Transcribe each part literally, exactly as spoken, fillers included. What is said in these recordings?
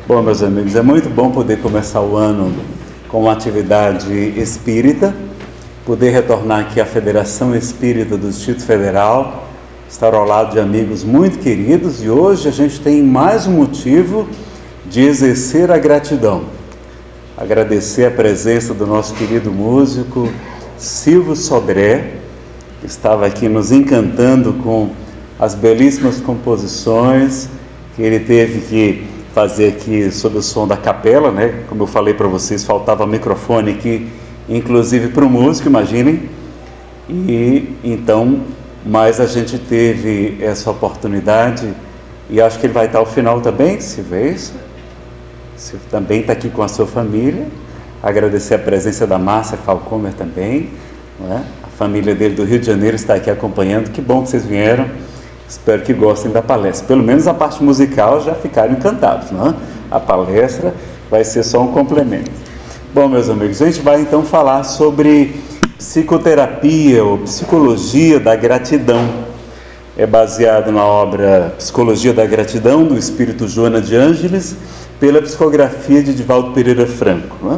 Bom, meus amigos, é muito bom poder começar o ano com uma atividade espírita, poder retornar aqui à Federação Espírita do Distrito Federal, estar ao lado de amigos muito queridos, e hoje a gente tem mais um motivo de exercer a gratidão. Agradecer a presença do nosso querido músico Silvio Sodré, que estava aqui nos encantando com as belíssimas composições que ele teve que fazer aqui sob o som da capela, né? Como eu falei para vocês, faltava microfone aqui, inclusive para o músico, imaginem. E então, mas a gente teve essa oportunidade, e acho que ele vai estar ao final também, se vê isso. Se também está aqui com a sua família. Agradecer a presença da Márcia Falcomer também, não é? A família dele do Rio de Janeiro está aqui acompanhando. Que bom que vocês vieram. Espero que gostem da palestra. Pelo menos a parte musical já ficaram encantados, não é? A palestra vai ser só um complemento. Bom, meus amigos, a gente vai então falar sobre psicoterapia ou psicologia da gratidão. É baseado na obra Psicologia da Gratidão, do Espírito Joana de Ângeles, pela psicografia de Divaldo Pereira Franco, não é?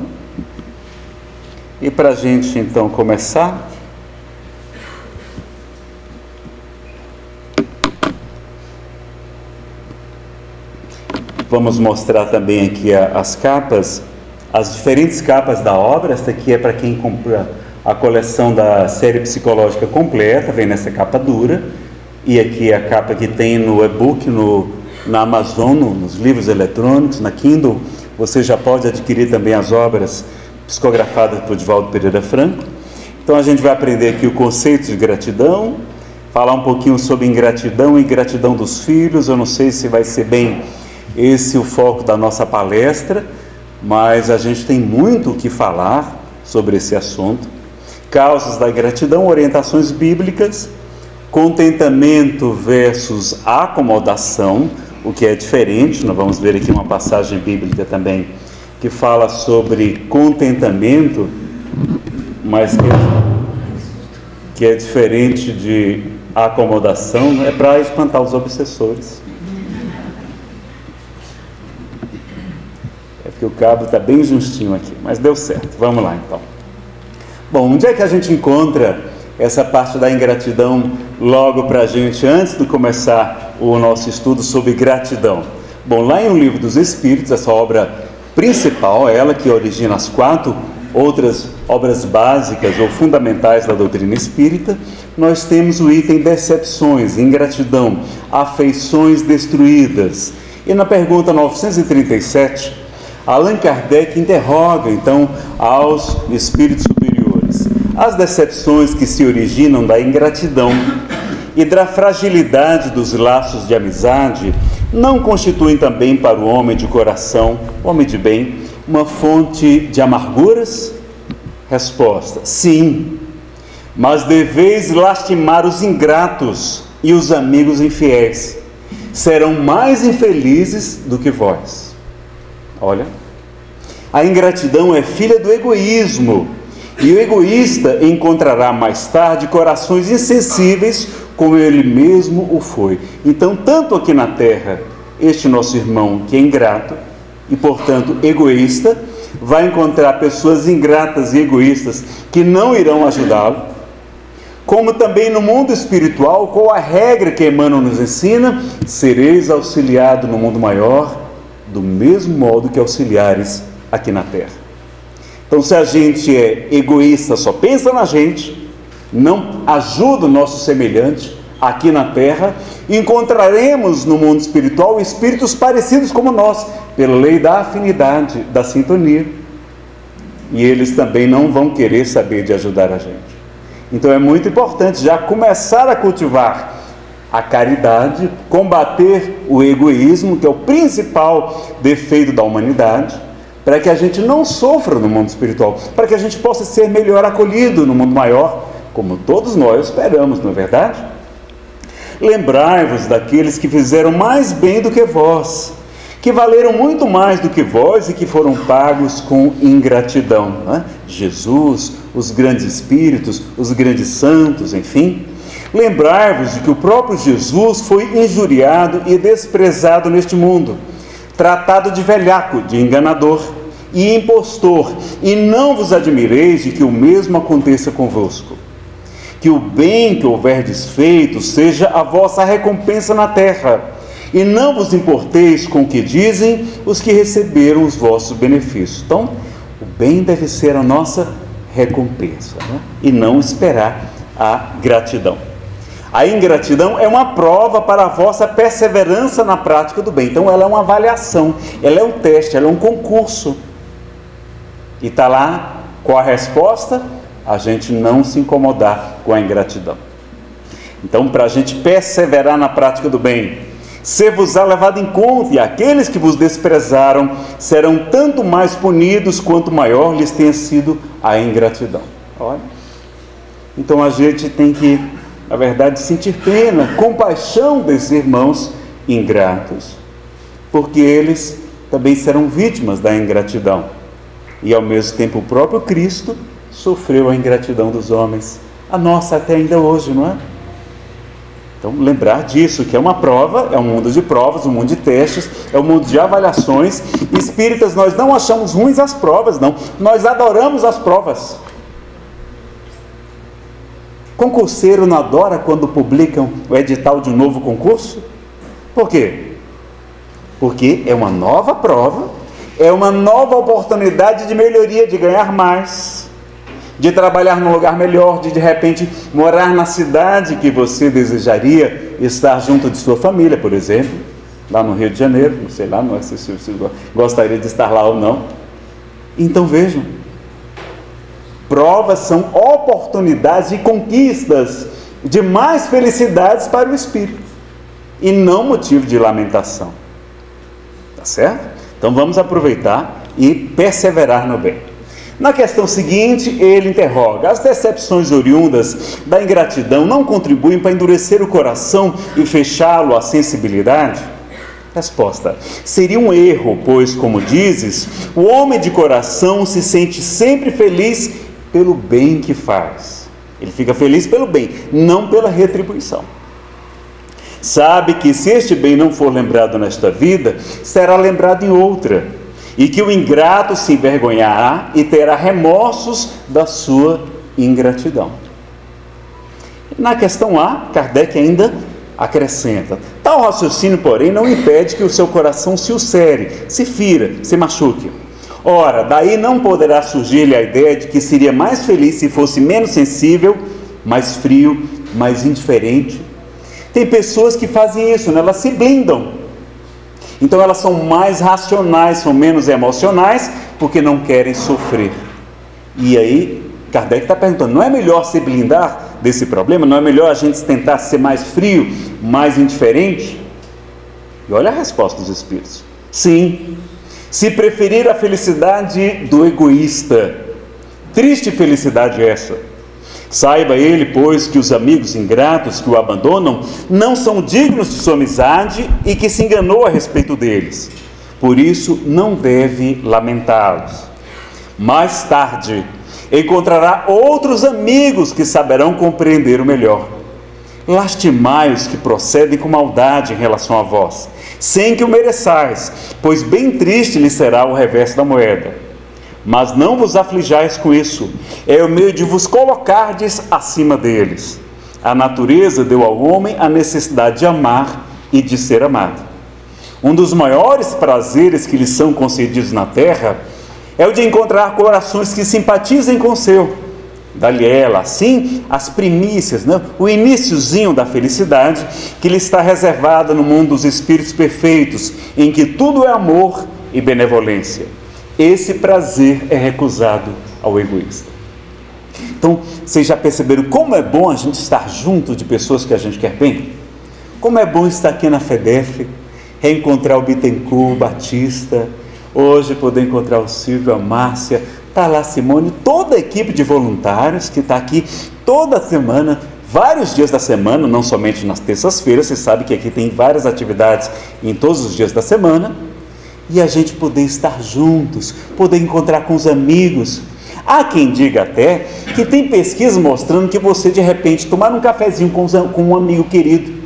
E para a gente então começar, vamos mostrar também aqui as capas, as diferentes capas da obra. Esta aqui é para quem compra a coleção da série psicológica completa, vem nessa capa dura, e aqui é a capa que tem no e-book, no, na Amazon, no, nos livros eletrônicos, na Kindle. Você já pode adquirir também as obras psicografadas por Divaldo Pereira Franco. Então a gente vai aprender aqui o conceito de gratidão, falar um pouquinho sobre ingratidão e gratidão dos filhos. Eu não sei se vai ser bem esse o foco da nossa palestra, mas a gente tem muito o que falar sobre esse assunto. Causas da gratidão, orientações bíblicas, contentamento versus acomodação, o que é diferente. Nós vamos ver aqui uma passagem bíblica também que fala sobre contentamento, mas que é, que é diferente de acomodação. É para espantar os obsessores. Que o cabo está bem justinho aqui, mas deu certo. Vamos lá então. Bom, onde é que a gente encontra essa parte da ingratidão logo para a gente, antes de começar o nosso estudo sobre gratidão? Bom, lá em O Livro dos Espíritos, essa obra principal, ela que origina as quatro outras obras básicas ou fundamentais da doutrina espírita, nós temos o item decepções, ingratidão, afeições destruídas. E na pergunta novecentos e trinta e sete, Allan Kardec interroga então aos espíritos superiores as decepções que se originam da ingratidão e da fragilidade dos laços de amizade não constituem também para o homem de coração, homem de bem, uma fonte de amarguras? Resposta: sim, mas deveis lastimar os ingratos e os amigos infiéis, serão mais infelizes do que vós. Olha, a ingratidão é filha do egoísmo, e o egoísta encontrará mais tarde corações insensíveis, como ele mesmo o foi. Então, tanto aqui na terra, este nosso irmão que é ingrato e, portanto, egoísta, vai encontrar pessoas ingratas e egoístas que não irão ajudá-lo, como também no mundo espiritual, com a regra que Emmanuel nos ensina: sereis auxiliado no mundo maior, do mesmo modo que auxiliares aqui na terra. Então, se a gente é egoísta, só pensa na gente, não ajuda o nosso semelhante aqui na terra, encontraremos no mundo espiritual espíritos parecidos como nós, pela lei da afinidade, da sintonia, e eles também não vão querer saber de ajudar a gente. Então é muito importante já começar a cultivar a caridade, combater o egoísmo, que é o principal defeito da humanidade, para que a gente não sofra no mundo espiritual, para que a gente possa ser melhor acolhido no mundo maior, como todos nós esperamos, não é verdade? Lembrai-vos daqueles que fizeram mais bem do que vós, que valeram muito mais do que vós e que foram pagos com ingratidão, né? Jesus, os grandes espíritos, os grandes santos, enfim. Lembrai-vos de que o próprio Jesus foi injuriado e desprezado neste mundo, tratado de velhaco, de enganador e impostor, e não vos admireis de que o mesmo aconteça convosco. Que o bem que houverdes feito seja a vossa recompensa na terra, e não vos importeis com o que dizem os que receberam os vossos benefícios. Então, o bem deve ser a nossa recompensa, né? E não esperar a gratidão. A ingratidão é uma prova para a vossa perseverança na prática do bem. Então ela é uma avaliação, ela é um teste, ela é um concurso. E está lá, qual a resposta? A gente não se incomodar com a ingratidão. Então, para a gente perseverar na prática do bem, ser-vos-á levado em conta, e aqueles que vos desprezaram serão tanto mais punidos quanto maior lhes tenha sido a ingratidão. Olha. Então a gente tem que, na verdade, sentir pena, compaixão desses irmãos ingratos, porque eles também serão vítimas da ingratidão. E ao mesmo tempo o próprio Cristo sofreu a ingratidão dos homens, a nossa até ainda hoje, não é? Então lembrar disso, que é uma prova, é um mundo de provas, um mundo de testes, é um mundo de avaliações. Espíritas, nós não achamos ruins as provas, não, nós adoramos as provas. Concurseiro não adora quando publicam o edital de um novo concurso? Por quê? Porque é uma nova prova, é uma nova oportunidade de melhoria, de ganhar mais, de trabalhar num lugar melhor, de de repente morar na cidade que você desejaria estar junto de sua família, por exemplo, lá no Rio de Janeiro, não sei lá, não sei se você gostaria de estar lá ou não. Então vejam, provas são oportunidades e conquistas de mais felicidades para o espírito, e não motivo de lamentação. Tá certo? Então vamos aproveitar e perseverar no bem. Na questão seguinte, ele interroga: as decepções oriundas da ingratidão não contribuem para endurecer o coração e fechá-lo à sensibilidade? Resposta: seria um erro, pois, como dizes, o homem de coração se sente sempre feliz pelo bem que faz. Ele fica feliz pelo bem, não pela retribuição. Sabe que se este bem não for lembrado nesta vida, será lembrado em outra, e que o ingrato se envergonhará e terá remorsos da sua ingratidão. Na questão A, Kardec ainda acrescenta: tal raciocínio, porém, não impede que o seu coração se ulcere, se fira, se machuque. Ora, daí não poderá surgir-lhe a ideia de que seria mais feliz se fosse menos sensível, mais frio, mais indiferente. Tem pessoas que fazem isso, né? Elas se blindam. Então elas são mais racionais, são menos emocionais, porque não querem sofrer. E aí, Kardec está perguntando: não é melhor se blindar desse problema? Não é melhor a gente tentar ser mais frio, mais indiferente? E olha a resposta dos Espíritos: sim, se preferir a felicidade do egoísta. Triste felicidade essa. Saiba ele, pois, que os amigos ingratos que o abandonam não são dignos de sua amizade e que se enganou a respeito deles. Por isso, não deve lamentá-los. Mais tarde, encontrará outros amigos que saberão compreender o melhor. Lastimai os que procedem com maldade em relação a vós, sem que o mereçais, pois bem triste lhe será o reverso da moeda. Mas não vos aflijais com isso, é o meio de vos colocardes acima deles. A natureza deu ao homem a necessidade de amar e de ser amado. Um dos maiores prazeres que lhes são concedidos na terra é o de encontrar corações que simpatizem com o seu. Dá-lhe ela, assim, as primícias, né? O iniciozinho da felicidade que lhe está reservada no mundo dos espíritos perfeitos, em que tudo é amor e benevolência. Esse prazer é recusado ao egoísta. Então, vocês já perceberam como é bom a gente estar junto de pessoas que a gente quer bem? Como é bom estar aqui na FEDEF, reencontrar o Bittencourt, o Batista, hoje poder encontrar o Silvio, a Márcia, está lá a Simone, toda a equipe de voluntários que está aqui toda semana, vários dias da semana, não somente nas terças-feiras. Você sabe que aqui tem várias atividades em todos os dias da semana. E a gente poder estar juntos, poder encontrar com os amigos. Há quem diga até que tem pesquisa mostrando que você de repente tomar um cafezinho com um amigo querido,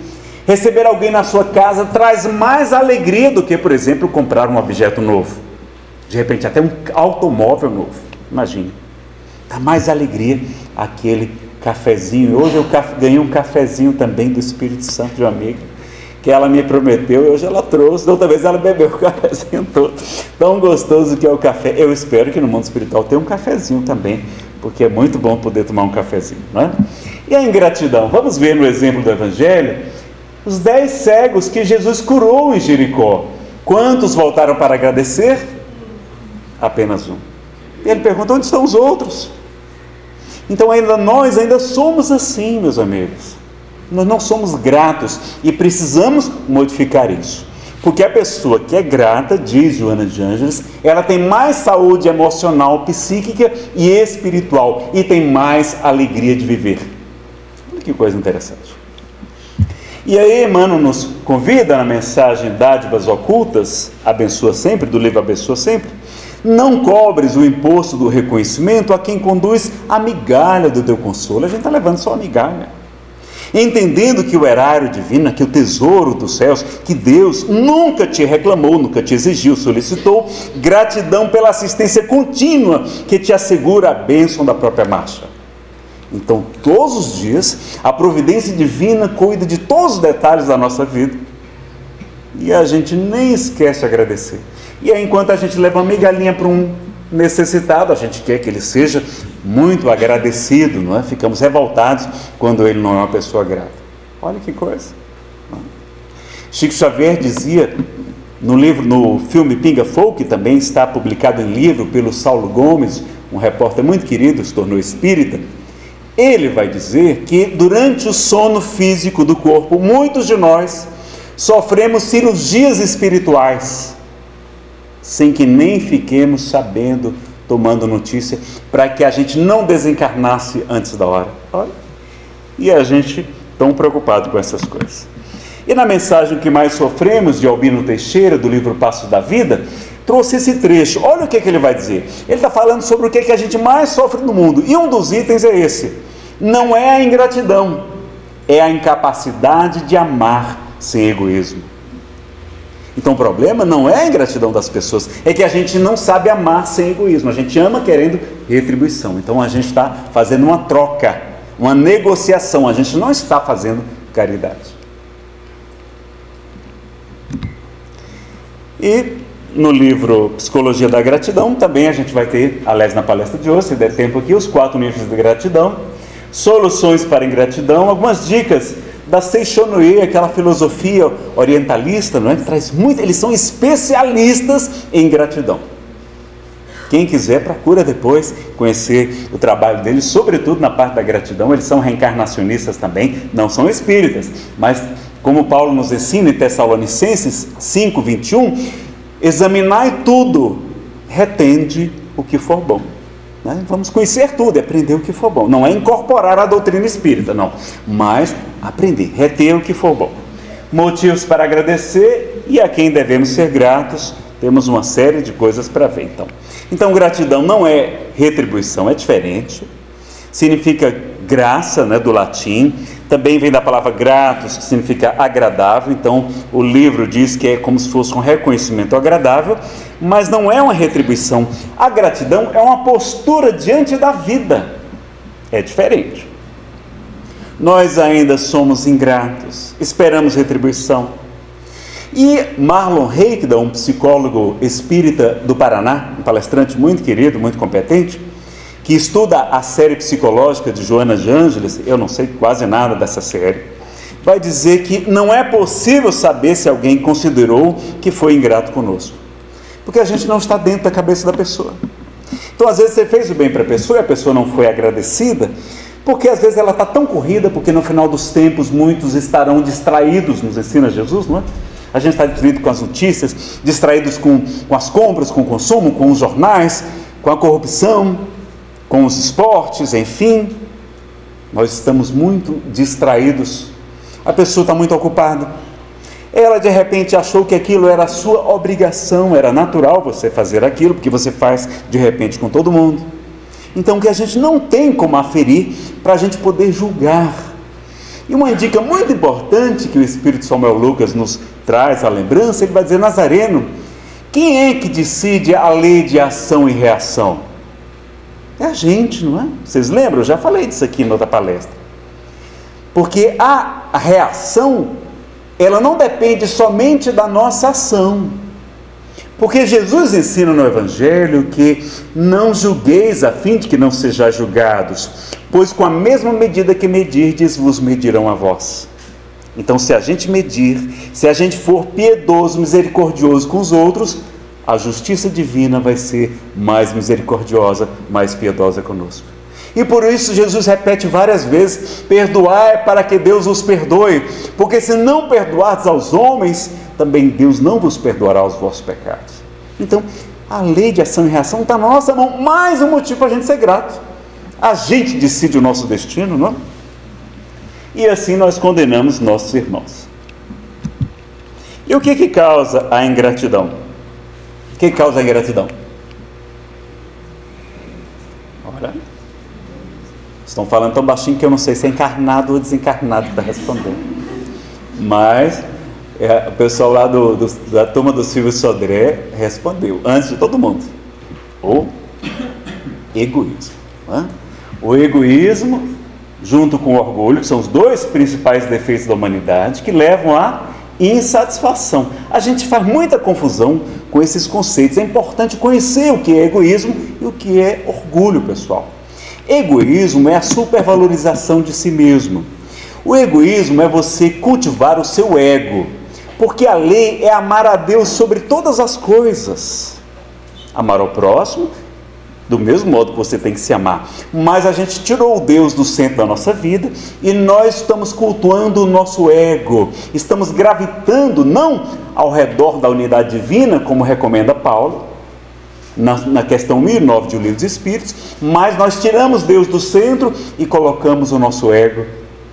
Receber alguém na sua casa traz mais alegria do que, por exemplo, comprar um objeto novo. De repente, até um automóvel novo. Imagine. Dá mais alegria aquele cafezinho. Hoje eu ganhei um cafezinho também do Espírito Santo de uma amiga, que ela me prometeu, e hoje ela trouxe. Da outra vez ela bebeu o cafezinho todo. Tão gostoso que é o café. Eu espero que no mundo espiritual tenha um cafezinho também, porque é muito bom poder tomar um cafezinho, não é? E a ingratidão? Vamos ver no exemplo do Evangelho os dez cegos que Jesus curou em Jericó. Quantos voltaram para agradecer? Apenas um. E ele pergunta: onde estão os outros? Então ainda nós ainda somos assim, meus amigos. Nós não somos gratos e precisamos modificar isso. Porque a pessoa que é grata, diz Joana de Ângeles, ela tem mais saúde emocional, psíquica e espiritual, e tem mais alegria de viver. Olha que coisa interessante. E aí Emmanuel nos convida na mensagem Dádivas Ocultas, Abençoa Sempre, do livro Abençoa Sempre: não cobres o imposto do reconhecimento a quem conduz a migalha do teu consolo. A gente está levando só a migalha. Entendendo que o erário divino, que o tesouro dos céus, que Deus nunca te reclamou, nunca te exigiu, solicitou, gratidão pela assistência contínua que te assegura a bênção da própria marcha. Então, todos os dias, a providência divina cuida de todos os detalhes da nossa vida, e a gente nem esquece de agradecer. E aí, enquanto a gente leva uma migalhinha para um necessitado, a gente quer que ele seja muito agradecido, não é? Ficamos revoltados quando ele não é uma pessoa grata. Olha que coisa. Chico Xavier dizia no livro, no filme Pinga Fogo, que também está publicado em livro pelo Saulo Gomes, um repórter muito querido, se tornou espírita. Ele vai dizer que durante o sono físico do corpo, muitos de nós sofremos cirurgias espirituais, sem que nem fiquemos sabendo, tomando notícia, para que a gente não desencarnasse antes da hora. Olha. E a gente tão preocupado com essas coisas. E na mensagem que mais sofremos, de Albino Teixeira, do livro Passos da Vida, trouxe esse trecho. Olha o que, que ele vai dizer. Ele está falando sobre o que, que a gente mais sofre no mundo, e um dos itens é esse: não é a ingratidão, é a incapacidade de amar sem egoísmo. Então o problema não é a ingratidão das pessoas, é que a gente não sabe amar sem egoísmo. A gente ama querendo retribuição. Então a gente está fazendo uma troca, uma negociação. A gente não está fazendo caridade. E no livro Psicologia da Gratidão, também a gente vai ter, aliás, na palestra de hoje, se der tempo aqui, os quatro níveis de gratidão, soluções para a ingratidão, algumas dicas da Seishonoye, aquela filosofia orientalista, não é? Que traz muito, eles são especialistas em gratidão. Quem quiser, procura depois conhecer o trabalho deles, sobretudo na parte da gratidão. Eles são reencarnacionistas também, não são espíritas, mas como Paulo nos ensina em Tessalonicenses cinco, vinte e um, examinai tudo, retende o que for bom. Né? Vamos conhecer tudo, aprender o que for bom. Não é incorporar a doutrina espírita, não, mas aprender, reter o que for bom. Motivos para agradecer e a quem devemos ser gratos. Temos uma série de coisas para ver, então. Então, gratidão não é retribuição, é diferente. Significa graça, né, do latim. Também vem da palavra gratus, que significa agradável. Então, o livro diz que é como se fosse um reconhecimento agradável, mas não é uma retribuição. A gratidão é uma postura diante da vida. É diferente. Nós ainda somos ingratos, esperamos retribuição. E Marlon Reikda, um psicólogo espírita do Paraná, um palestrante muito querido, muito competente, que estuda a série psicológica de Joana de Ângeles, eu não sei quase nada dessa série, vai dizer que não é possível saber se alguém considerou que foi ingrato conosco, porque a gente não está dentro da cabeça da pessoa. Então, às vezes você fez o bem para a pessoa e a pessoa não foi agradecida, porque às vezes ela está tão corrida, porque no final dos tempos muitos estarão distraídos, nos ensina Jesus, não é? A gente está distraído com as notícias, distraídos com, com as compras, com o consumo, com os jornais, com a corrupção, com os esportes, enfim. Nós estamos muito distraídos. A pessoa está muito ocupada. Ela de repente achou que aquilo era a sua obrigação, era natural você fazer aquilo, porque você faz de repente com todo mundo. Então que a gente não tem como aferir para a gente poder julgar. E uma dica muito importante que o Espírito Samuel Lucas nos traz à lembrança, ele vai dizer: Nazareno, quem é que decide a lei de ação e reação? É a gente, não é? Vocês lembram? Eu já falei disso aqui em outra palestra. Porque a reação, ela não depende somente da nossa ação. Porque Jesus ensina no Evangelho que não julgueis a fim de que não sejais julgados, pois com a mesma medida que medirdes, vos medirão a vós. Então, se a gente medir, se a gente for piedoso, misericordioso com os outros, a justiça divina vai ser mais misericordiosa, mais piedosa conosco. E por isso Jesus repete várias vezes: perdoai para que Deus os perdoe, porque se não perdoardes aos homens, também Deus não vos perdoará os vossos pecados. Então, a lei de ação e reação está na nossa mão. Mais um motivo para a gente ser grato. A gente decide o nosso destino, não é? E assim nós condenamos nossos irmãos. E o que que causa a ingratidão? O que causa a ingratidão? Olha, estão falando tão baixinho que eu não sei se é encarnado ou desencarnado que está respondendo. Mas é, o pessoal lá do, do, da turma do Silvio Sodré respondeu, antes de todo mundo: o egoísmo. Não é? O egoísmo, junto com o orgulho, que são os dois principais defeitos da humanidade, que levam à insatisfação. A gente faz muita confusão com esses conceitos. É importante conhecer o que é egoísmo e o que é orgulho, pessoal. Egoísmo é a supervalorização de si mesmo. O egoísmo é você cultivar o seu ego, porque a lei é amar a Deus sobre todas as coisas. Amar ao próximo do mesmo modo que você tem que se amar. Mas a gente tirou o Deus do centro da nossa vida e nós estamos cultuando o nosso ego. Estamos gravitando não ao redor da unidade divina, como recomenda Paulo, na, na questão mil e nove de O Livro dos Espíritos, mas nós tiramos Deus do centro e colocamos o nosso ego.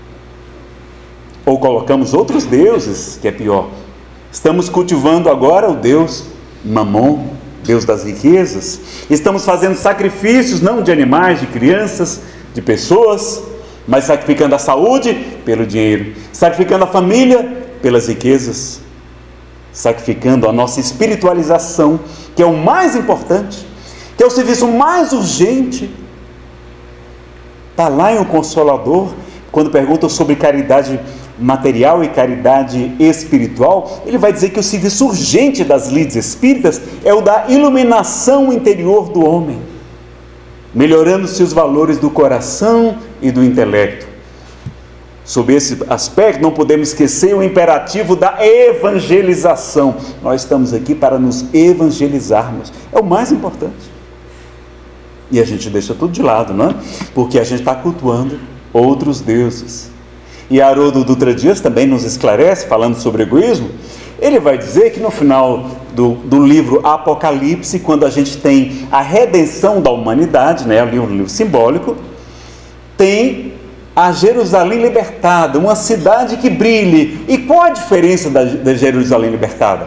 Ou colocamos outros deuses, que é pior. Estamos cultivando agora o Deus Mamon, Deus das riquezas. Estamos fazendo sacrifícios, não de animais, de crianças, de pessoas, mas sacrificando a saúde pelo dinheiro, sacrificando a família pelas riquezas, sacrificando a nossa espiritualização, que é o mais importante, que é o serviço mais urgente. Está lá em O Consolador, quando perguntam sobre caridade material e caridade espiritual, ele vai dizer que o serviço urgente das lides espíritas é o da iluminação interior do homem, melhorando-se os valores do coração e do intelecto. Sob esse aspecto, não podemos esquecer o imperativo da evangelização. Nós estamos aqui para nos evangelizarmos, é o mais importante. E a gente deixa tudo de lado, não é? Porque a gente está cultuando outros deuses. E Haroldo Dutra Dias também nos esclarece, falando sobre egoísmo. Ele vai dizer que no final do, do livro Apocalipse, quando a gente tem a redenção da humanidade, né, o livro, o livro simbólico, tem a Jerusalém libertada, uma cidade que brilhe. E qual a diferença da, da Jerusalém libertada?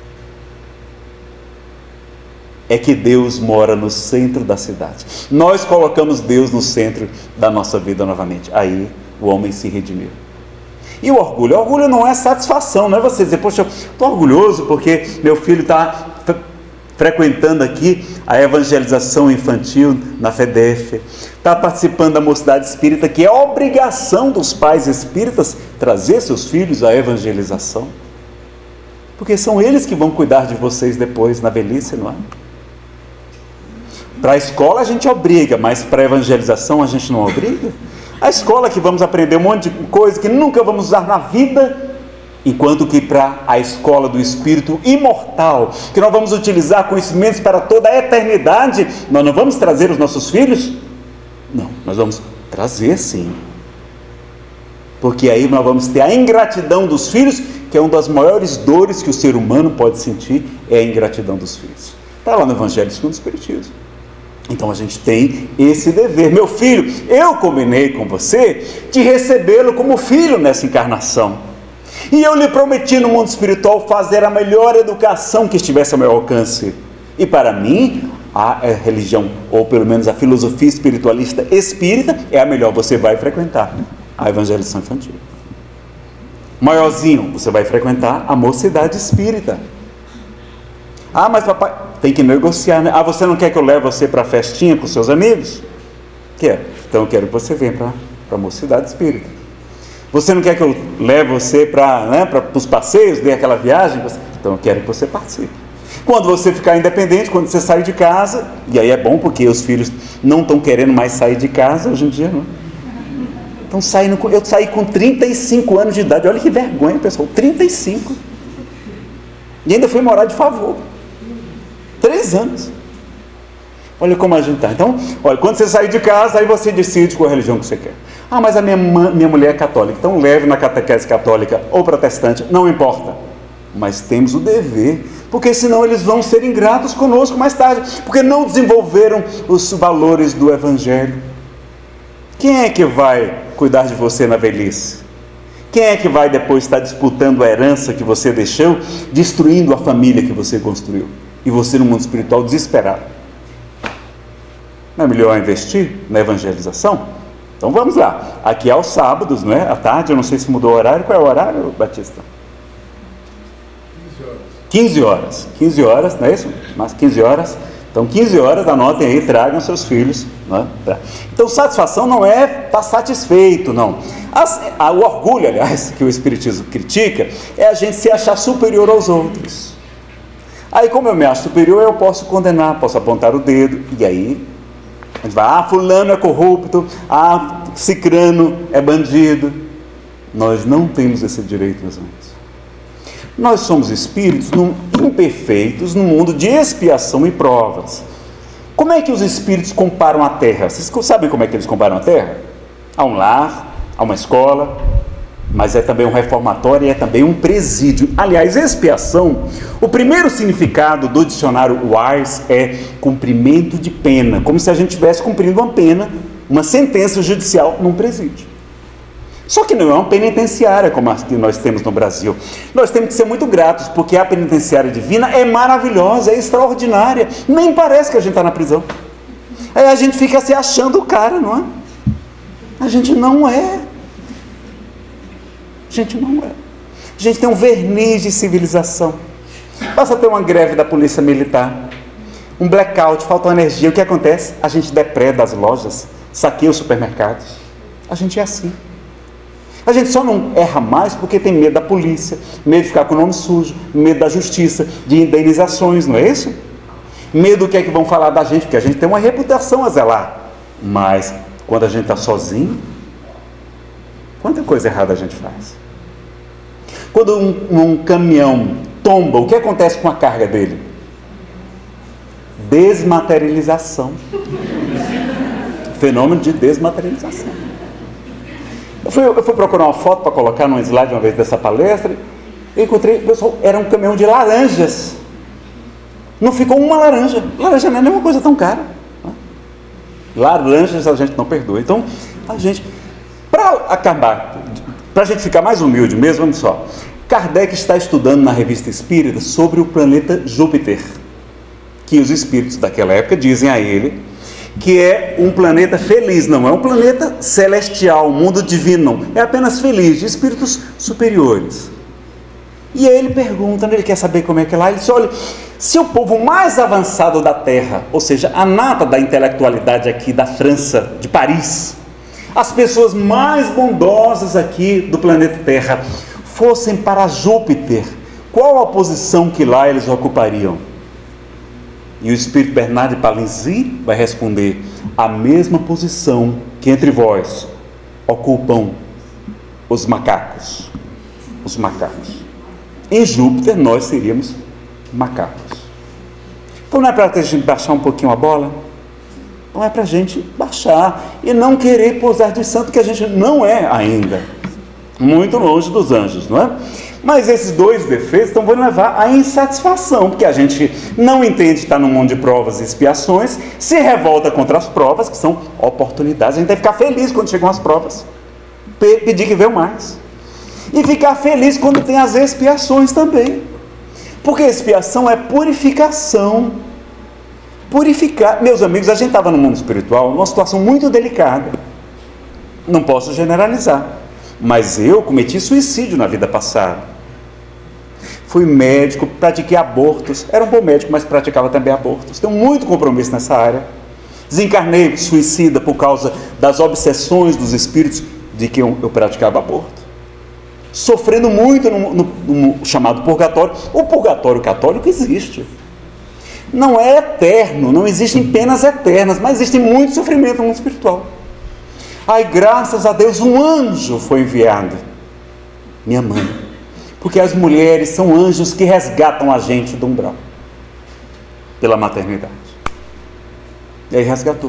É que Deus mora no centro da cidade. Nós colocamos Deus no centro da nossa vida novamente. Aí o homem se redimiu. E o orgulho? O orgulho não é satisfação, não é você dizer: poxa, eu estou orgulhoso porque meu filho está frequentando aqui a evangelização infantil na FEDEF, está participando da mocidade espírita, que é obrigação dos pais espíritas trazer seus filhos à evangelização, porque são eles que vão cuidar de vocês depois na velhice, não é? Para a escola a gente obriga, mas para a evangelização a gente não obriga. A escola que vamos aprender um monte de coisa que nunca vamos usar na vida, enquanto que para a escola do Espírito imortal, que nós vamos utilizar conhecimentos para toda a eternidade, nós não vamos trazer os nossos filhos? Não, nós vamos trazer sim. Porque aí nós vamos ter a ingratidão dos filhos, que é uma das maiores dores que o ser humano pode sentir, é a ingratidão dos filhos. Está lá no Evangelho segundo o Espiritismo. Então a gente tem esse dever. Meu filho, eu combinei com você de recebê-lo como filho nessa encarnação. E eu lhe prometi no mundo espiritual fazer a melhor educação que estivesse ao meu alcance. E para mim, a religião, ou pelo menos a filosofia espiritualista espírita, é a melhor. Você vai frequentar a evangelização infantil. Maiorzinho, você vai frequentar a mocidade espírita. Ah, mas papai, tem que negociar, né? Ah, você não quer que eu leve você para a festinha com seus amigos? Quero. Então eu quero que você venha para a mocidade espírita. Você não quer que eu leve você para, né, para os passeios, dê aquela viagem? Então eu quero que você participe. Quando você ficar independente, quando você sair de casa, e aí é bom porque os filhos não estão querendo mais sair de casa hoje em dia, não. Então saindo, eu saí com trinta e cinco anos de idade, olha que vergonha, pessoal, trinta e cinco. E ainda fui morar de favor. Três anos. Olha como a gente está. Então, olha, quando você sair de casa, aí você decide qual religião que você quer. Ah, mas a minha, minha mulher é católica. Então leve na catequese católica ou protestante, não importa. Mas temos o dever, porque senão eles vão ser ingratos conosco mais tarde, porque não desenvolveram os valores do Evangelho. Quem é que vai cuidar de você na velhice? Quem é que vai depois estar disputando a herança que você deixou, destruindo a família que você construiu? E você no mundo espiritual desesperado. Não é melhor investir na evangelização? Então vamos lá. Aqui é aos sábados, não é? À tarde, eu não sei se mudou o horário. Qual é o horário, Batista? quinze horas. quinze horas, não é isso? Mas quinze horas. Então quinze horas, anotem aí, tragam seus filhos. Não é? Então satisfação não é estar satisfeito, não. As, a, o orgulho, aliás, que o Espiritismo critica, é a gente se achar superior aos outros. Aí como eu me acho superior, eu posso condenar, posso apontar o dedo, e aí a gente vai, ah, fulano é corrupto, ah, cicrano é bandido. Nós não temos esse direito, meus amigos. Nós somos espíritos num, imperfeitos no mundo de expiação e provas. Como é que os espíritos comparam a Terra? Vocês sabem como é que eles comparam a Terra? A um lar, a uma escola, mas é também um reformatório e é também um presídio. Aliás, expiação, o primeiro significado do dicionário Wise é cumprimento de pena, como se a gente estivesse cumprindo uma pena, uma sentença judicial num presídio. Só que não é uma penitenciária como a que nós temos no Brasil. Nós temos que ser muito gratos, porque a penitenciária divina é maravilhosa, é extraordinária, nem parece que a gente está na prisão. Aí a gente fica se achando o cara, não é? A gente não é. A gente não é. A gente tem um verniz de civilização. Basta ter uma greve da polícia militar, um blackout, falta energia, o que acontece? A gente depreda as lojas, saqueia os supermercados. A gente é assim. A gente só não erra mais porque tem medo da polícia, medo de ficar com o nome sujo, medo da justiça, de indenizações, não é isso? Medo do que é que vão falar da gente, porque a gente tem uma reputação a zelar. Mas quando a gente está sozinho, quanta coisa errada a gente faz. Quando um, um caminhão tomba, o que acontece com a carga dele? Desmaterialização. Fenômeno de desmaterialização. Eu fui, eu fui procurar uma foto para colocar num slide uma vez dessa palestra, e encontrei, pessoal, era um caminhão de laranjas. Não ficou uma laranja. Laranja não é nenhuma coisa tão cara. Né? Laranjas a gente não perdoa. Então, a gente, para acabar, para a gente ficar mais humilde mesmo, vamos só. Kardec está estudando na Revista Espírita sobre o planeta Júpiter, que os espíritos daquela época dizem a ele que é um planeta feliz, não é um planeta celestial, um mundo divino, não. É apenas feliz, de espíritos superiores. E aí ele pergunta, ele quer saber como é que é lá, ele diz, olha, se o povo mais avançado da Terra, ou seja, a nata da intelectualidade aqui da França, de Paris, as pessoas mais bondosas aqui do planeta Terra, fossem para Júpiter, qual a posição que lá eles ocupariam? E o Espírito Bernard de Palissy vai responder, a mesma posição que entre vós ocupam os macacos. Os macacos. Em Júpiter nós seríamos macacos. Então não é para a gente baixar um pouquinho a bola? Não é para a gente baixar e não querer posar de santo, que a gente não é ainda. Muito longe dos anjos, não é? Mas esses dois defeitos então vão levar à insatisfação, porque a gente não entende estar no mundo de provas e expiações, se revolta contra as provas, que são oportunidades. A gente tem que ficar feliz quando chegam as provas, pedir que venham mais, e ficar feliz quando tem as expiações também, porque expiação é purificação. Purificar, meus amigos, a gente estava no mundo espiritual numa situação muito delicada, não posso generalizar, mas eu cometi suicídio na vida passada. Fui médico, pratiquei abortos, era um bom médico, mas praticava também abortos. Tenho muito compromisso nessa área. Desencarnei suicida por causa das obsessões dos espíritos de que eu, eu praticava aborto. Sofrendo muito no, no, no chamado purgatório. O purgatório católico existe. Não é eterno, não existem penas eternas, mas existe muito sofrimento no mundo espiritual. Ai, graças a Deus, um anjo foi enviado, minha mãe, porque as mulheres são anjos que resgatam a gente do umbral, pela maternidade. E aí resgatou.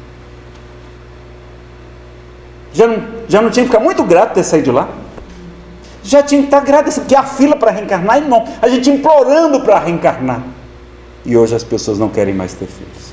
Já não, já não tinha que ficar muito grato ter saído de lá? Já tinha que estar agradecido, porque a fila para reencarnar, não, a gente implorando para reencarnar. E hoje as pessoas não querem mais ter filhos.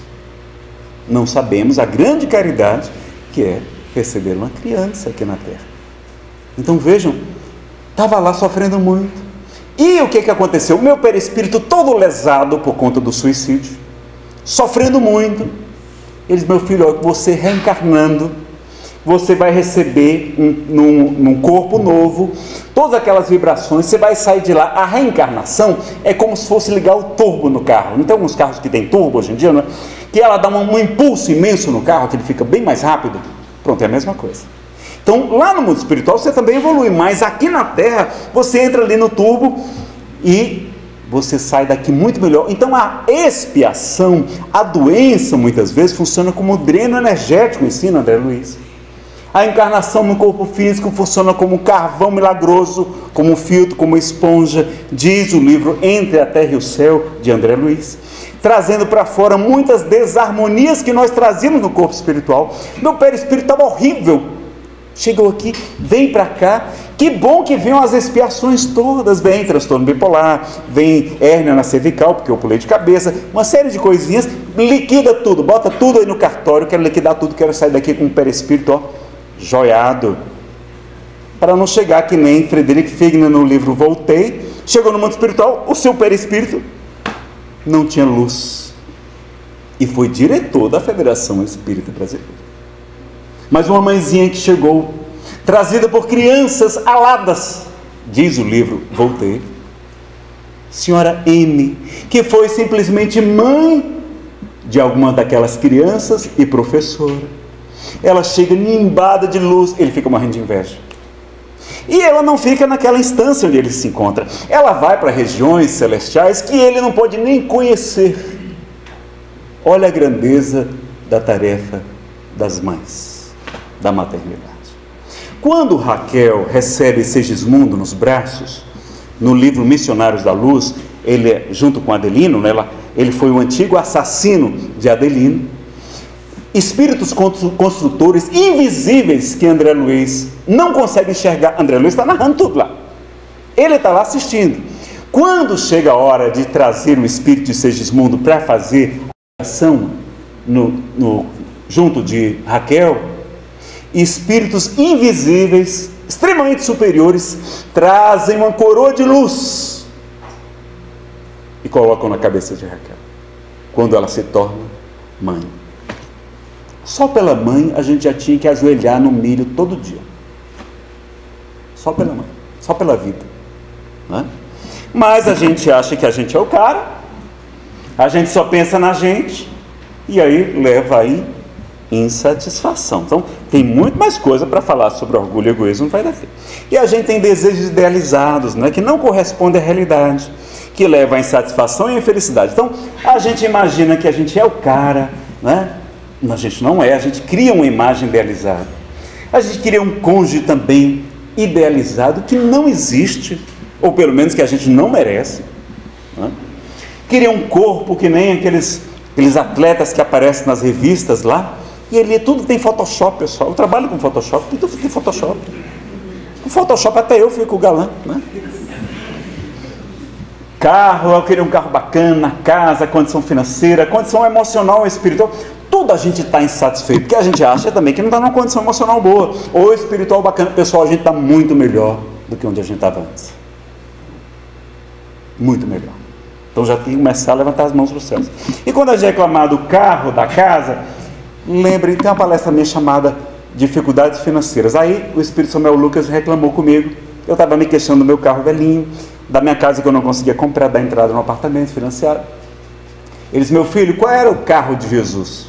Não sabemos a grande caridade que é receber uma criança aqui na Terra. Então vejam, estava lá sofrendo muito. E o que, que aconteceu? O meu perispírito todo lesado por conta do suicídio, sofrendo muito. Eles, meu filho, ó, você reencarnando, você vai receber um, num, num corpo novo, todas aquelas vibrações, você vai sair de lá. A reencarnação é como se fosse ligar o turbo no carro. Não tem alguns carros que tem turbo hoje em dia, não é? Que ela dá um, um impulso imenso no carro, que ele fica bem mais rápido. Pronto, é a mesma coisa. Então, lá no mundo espiritual, você também evolui, mas aqui na Terra, você entra ali no turbo e você sai daqui muito melhor. Então, a expiação, a doença, muitas vezes, funciona como dreno energético, ensina André Luiz. A encarnação no corpo físico funciona como um carvão milagroso, como um filtro, como uma esponja, diz o livro Entre a Terra e o Céu, de André Luiz, trazendo para fora muitas desarmonias que nós trazíamos no corpo espiritual. Meu perispírito estava horrível, chegou aqui, vem para cá, que bom que venham as expiações todas, vem transtorno bipolar, vem hérnia na cervical, porque eu pulei de cabeça, uma série de coisinhas, liquida tudo, bota tudo aí no cartório, quero liquidar tudo, quero sair daqui com o perispírito, ó, joiado, para não chegar que nem Frederick Figner no livro Voltei, chegou no mundo espiritual, o seu perispírito não tinha luz, e foi diretor da Federação Espírita Brasileira. Mas uma mãezinha que chegou, trazida por crianças aladas, diz o livro Voltei, senhora M, que foi simplesmente mãe de alguma daquelas crianças e professora. Ela chega nimbada de luz, ele fica morrendo de inveja. E ela não fica naquela instância onde ele se encontra. Ela vai para regiões celestiais que ele não pode nem conhecer. Olha a grandeza da tarefa das mães, da maternidade. Quando Raquel recebe Segismundo nos braços, no livro Missionários da Luz, ele, junto com Adelino, né, ela, ele foi o antigo assassino de Adelino. Espíritos construtores invisíveis que André Luiz não consegue enxergar. André Luiz está narrando tudo lá. Ele está lá assistindo. Quando chega a hora de trazer o espírito de Segismundo para fazer a ação no, no, junto de Raquel, espíritos invisíveis, extremamente superiores, trazem uma coroa de luz e colocam na cabeça de Raquel, quando ela se torna mãe. Só pela mãe a gente já tinha que ajoelhar no milho todo dia. Só pela mãe, só pela vida, né? Mas a gente acha que a gente é o cara, a gente só pensa na gente, e aí leva aí insatisfação. Então tem muito mais coisa para falar sobre orgulho e egoísmo, não vai dar tempo. E a gente tem desejos idealizados, né, que não correspondem à realidade, que levam à insatisfação e à infelicidade. Então a gente imagina que a gente é o cara, né? A gente não é, a gente cria uma imagem idealizada. A gente cria um cônjuge também idealizado que não existe, ou pelo menos que a gente não merece, né? Cria um corpo que nem aqueles, aqueles atletas que aparecem nas revistas lá, e ele tudo tem Photoshop, pessoal. Eu trabalho com Photoshop, tudo tem Photoshop. Com Photoshop até eu fico galã, né? Carro, eu queria um carro bacana, casa, condição financeira, condição emocional e espiritual. Tudo a gente está insatisfeito, porque a gente acha também que não está numa condição emocional boa, ou espiritual bacana. Pessoal, a gente está muito melhor do que onde a gente estava antes. Muito melhor. Então já tem que começar a levantar as mãos para os céus. E quando a gente reclamar do carro, da casa, lembrem, tem uma palestra minha chamada dificuldades financeiras. Aí o Espírito Samuel Lucas reclamou comigo. Eu estava me queixando do meu carro velhinho, da minha casa que eu não conseguia comprar, da entrada no apartamento financiado. Eles, meu filho, qual era o carro de Jesus?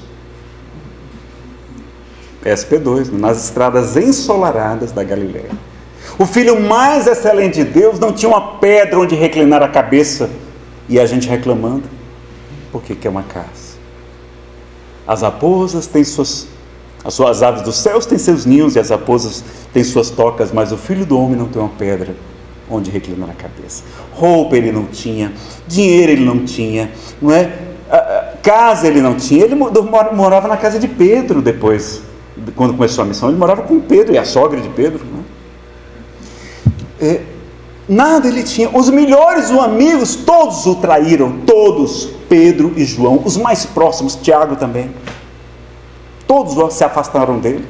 S P dois, nas estradas ensolaradas da Galileia. O filho mais excelente de Deus não tinha uma pedra onde reclinar a cabeça. E a gente reclamando, porque quer uma casa. As raposas têm suas, as suas aves dos céus têm seus ninhos, e as raposas têm suas tocas, mas o filho do homem não tem uma pedra onde reclinar a cabeça. Roupa ele não tinha, dinheiro ele não tinha, não é? Casa ele não tinha. Ele morava na casa de Pedro depois, quando começou a missão. Ele morava com Pedro e a sogra de Pedro, não é? É, nada ele tinha. Os melhores amigos todos o traíram, todos, Pedro e João, os mais próximos, Tiago também, todos se afastaram dele.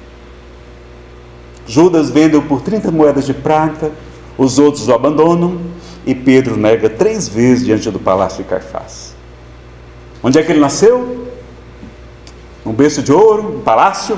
Judas vende-o por trinta moedas de prata, os outros o abandonam, e Pedro nega três vezes diante do palácio de Caifás. Onde é que ele nasceu? Um berço de ouro, um palácio?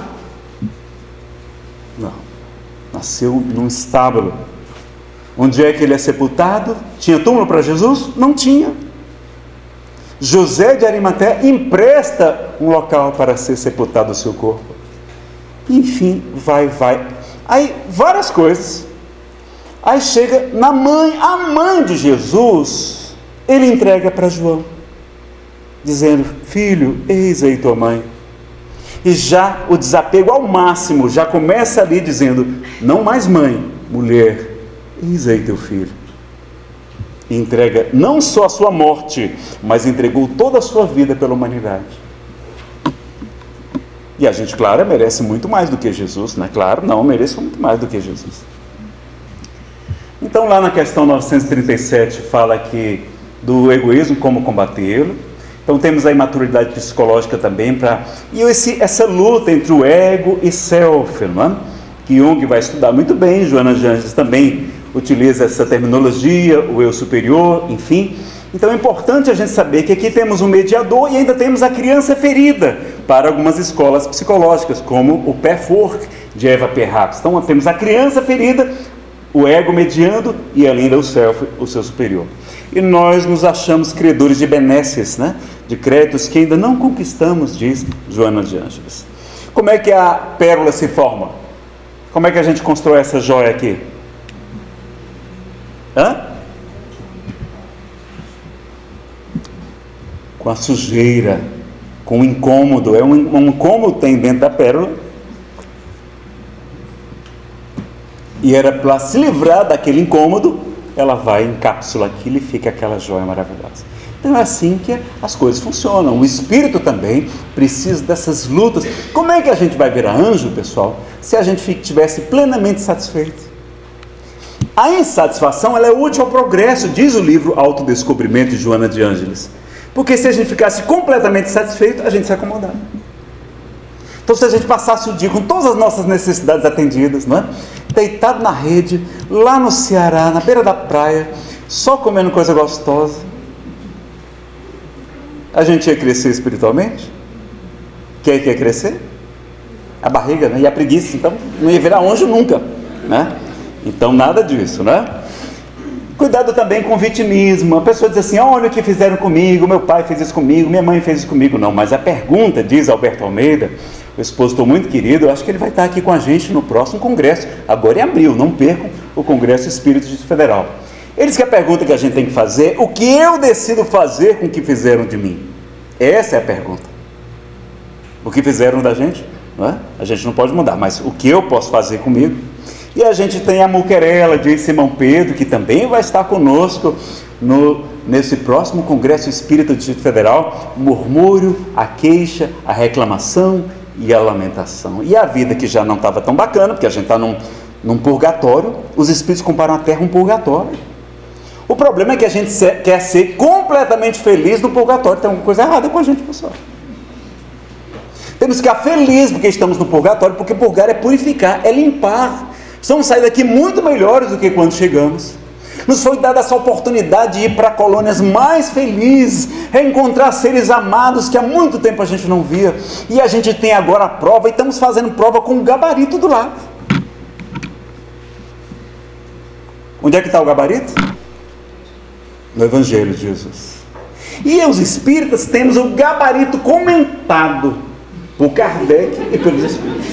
Não, nasceu num estábulo. Onde é que ele é sepultado? Tinha túmulo para Jesus? Não tinha. José de Arimateia empresta um local para ser sepultado o seu corpo. Enfim, vai, vai. Aí, várias coisas. Aí chega na mãe, a mãe de Jesus, ele entrega para João, dizendo, filho, eis aí tua mãe. E já o desapego ao máximo, já começa ali dizendo, não mais mãe, mulher, eis aí teu filho. E entrega não só a sua morte, mas entregou toda a sua vida pela humanidade. E a gente, claro, merece muito mais do que Jesus, né? Claro, não, mereço muito mais do que Jesus. Então lá na questão novecentos e trinta e sete fala aqui do egoísmo, como combatê-lo. Então temos a imaturidade psicológica também para... E esse, essa luta entre o ego e self, não é? Que Jung vai estudar muito bem, Joana de Ângeles também utiliza essa terminologia, o eu superior, enfim. Então é importante a gente saber que aqui temos um mediador e ainda temos a criança ferida para algumas escolas psicológicas, como o Pathwork de Eva Perhaps. Então temos a criança ferida, o ego mediando e ainda o self, o seu superior. E nós nos achamos credores de benesses, né? De créditos que ainda não conquistamos, diz Joana de Ângeles. Como é que a pérola se forma? Como é que a gente constrói essa joia aqui? Hã? Com a sujeira, com o incômodo. É um, um incômodo tem dentro da pérola. E era para se livrar daquele incômodo, ela vai, encapsula aquilo e fica aquela joia maravilhosa. Então é assim que as coisas funcionam. O espírito também precisa dessas lutas. Como é que a gente vai virar anjo, pessoal, se a gente estivesse plenamente satisfeito? A insatisfação ela é útil ao progresso, diz o livro Autodescobrimento de Joana de Ângeles. Porque se a gente ficasse completamente satisfeito, a gente se acomodava. Então se a gente passasse o dia com todas as nossas necessidades atendidas, não é? Deitado na rede, lá no Ceará, na beira da praia, só comendo coisa gostosa, a gente ia crescer espiritualmente? Quem que ia crescer? A barriga, né? E a preguiça, então não ia virar anjo nunca, né? Então nada disso, né? Cuidado também com o vitimismo. A pessoa diz assim, olha o que fizeram comigo, meu pai fez isso comigo, minha mãe fez isso comigo. Não, mas a pergunta, diz Alberto Almeida, o expositor muito querido, eu acho que ele vai estar aqui com a gente no próximo congresso, agora em abril, não percam o Congresso Espírita Federal. Eles que a pergunta que a gente tem que fazer, o que eu decido fazer com o que fizeram de mim? Essa é a pergunta. O que fizeram da gente, não é? A gente não pode mudar, mas o que eu posso fazer comigo? E a gente tem a Muquerela de Simão Pedro, que também vai estar conosco no, nesse próximo Congresso Espírita do Distrito Federal, o murmúrio, a queixa, a reclamação e a lamentação. E a vida que já não estava tão bacana, porque a gente está num, num purgatório, os Espíritos comparam a Terra a um purgatório. O problema é que a gente quer ser completamente feliz no purgatório. Tem alguma coisa errada com a gente, pessoal. Temos que ficar felizes porque estamos no purgatório, porque purgar é purificar, é limpar. Vamos sair daqui muito melhores do que quando chegamos. Nos foi dada essa oportunidade de ir para colônias mais felizes, reencontrar seres amados que há muito tempo a gente não via. E a gente tem agora a prova, e estamos fazendo prova com o gabarito do lado. Onde é que está o gabarito? No Evangelho de Jesus. E os espíritas temos o gabarito comentado por Kardec e pelos espíritos.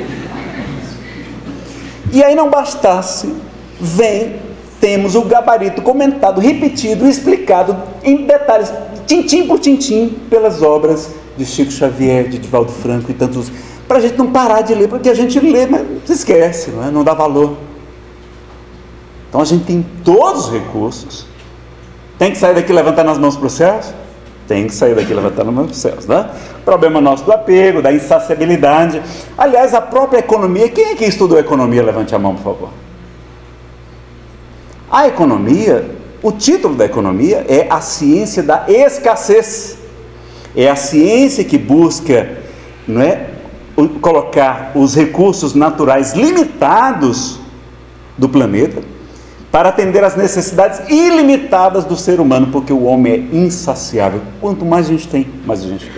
E aí não bastasse, vem, temos o gabarito comentado, repetido, explicado em detalhes, tintim por tintim, pelas obras de Chico Xavier, de Divaldo Franco e tantos, para a gente não parar de ler, porque a gente lê, mas se esquece, não é? Não dá valor. Então a gente tem todos os recursos. Tem que sair daqui levantando as mãos para os céus? Tem que sair daqui levantando as mãos para os céus, né? Problema nosso do apego, da insaciabilidade. Aliás, a própria economia, quem é que estudou economia? Levante a mão, por favor. A economia, o título da economia é a ciência da escassez. É a ciência que busca, não é, colocar os recursos naturais limitados do planeta para atender às necessidades ilimitadas do ser humano, porque o homem é insaciável. Quanto mais a gente tem, mais a gente quer.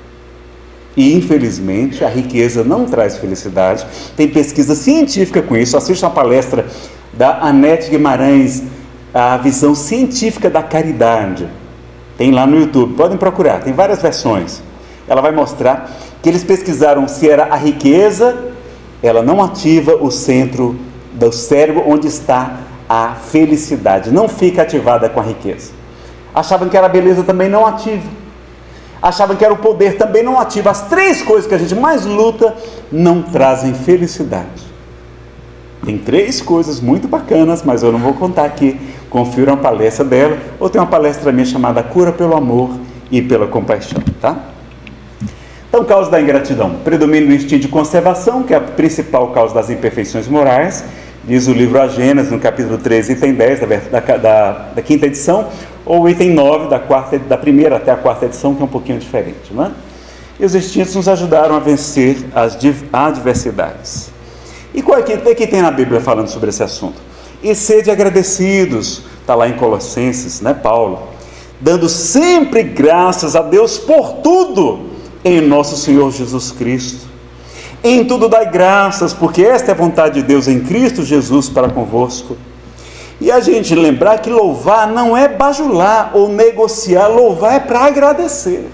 E infelizmente a riqueza não traz felicidade. Tem pesquisa científica com isso. Assista uma palestra da Anete Guimarães, a visão científica da caridade. Tem lá no YouTube, podem procurar, tem várias versões. Ela vai mostrar que eles pesquisaram se era a riqueza, ela não ativa o centro do cérebro onde está a felicidade, não fica ativada com a riqueza. Achavam que era a beleza, também não ativa. Achavam que era o poder, também não ativa. As três coisas que a gente mais luta não trazem felicidade. Tem três coisas muito bacanas, mas eu não vou contar aqui. Confira uma palestra dela, ou tem uma palestra minha chamada Cura pelo Amor e pela Compaixão, tá? Então, causa da ingratidão. Predomina o instinto de conservação, que é a principal causa das imperfeições morais. Diz o livro A Gênesis, no capítulo treze, item dez, da, da, da, da quinta edição, ou o item nove, da, quarta, da primeira até a quarta edição, que é um pouquinho diferente, não é? E os instintos nos ajudaram a vencer as adversidades. E qual é que, é que tem na Bíblia falando sobre esse assunto? E sede agradecidos, está lá em Colossenses, né, Paulo? Dando sempre graças a Deus por tudo em nosso Senhor Jesus Cristo. Em tudo dai graças, porque esta é a vontade de Deus em Cristo Jesus para convosco. E a gente lembrar que louvar não é bajular ou negociar, louvar é para agradecer.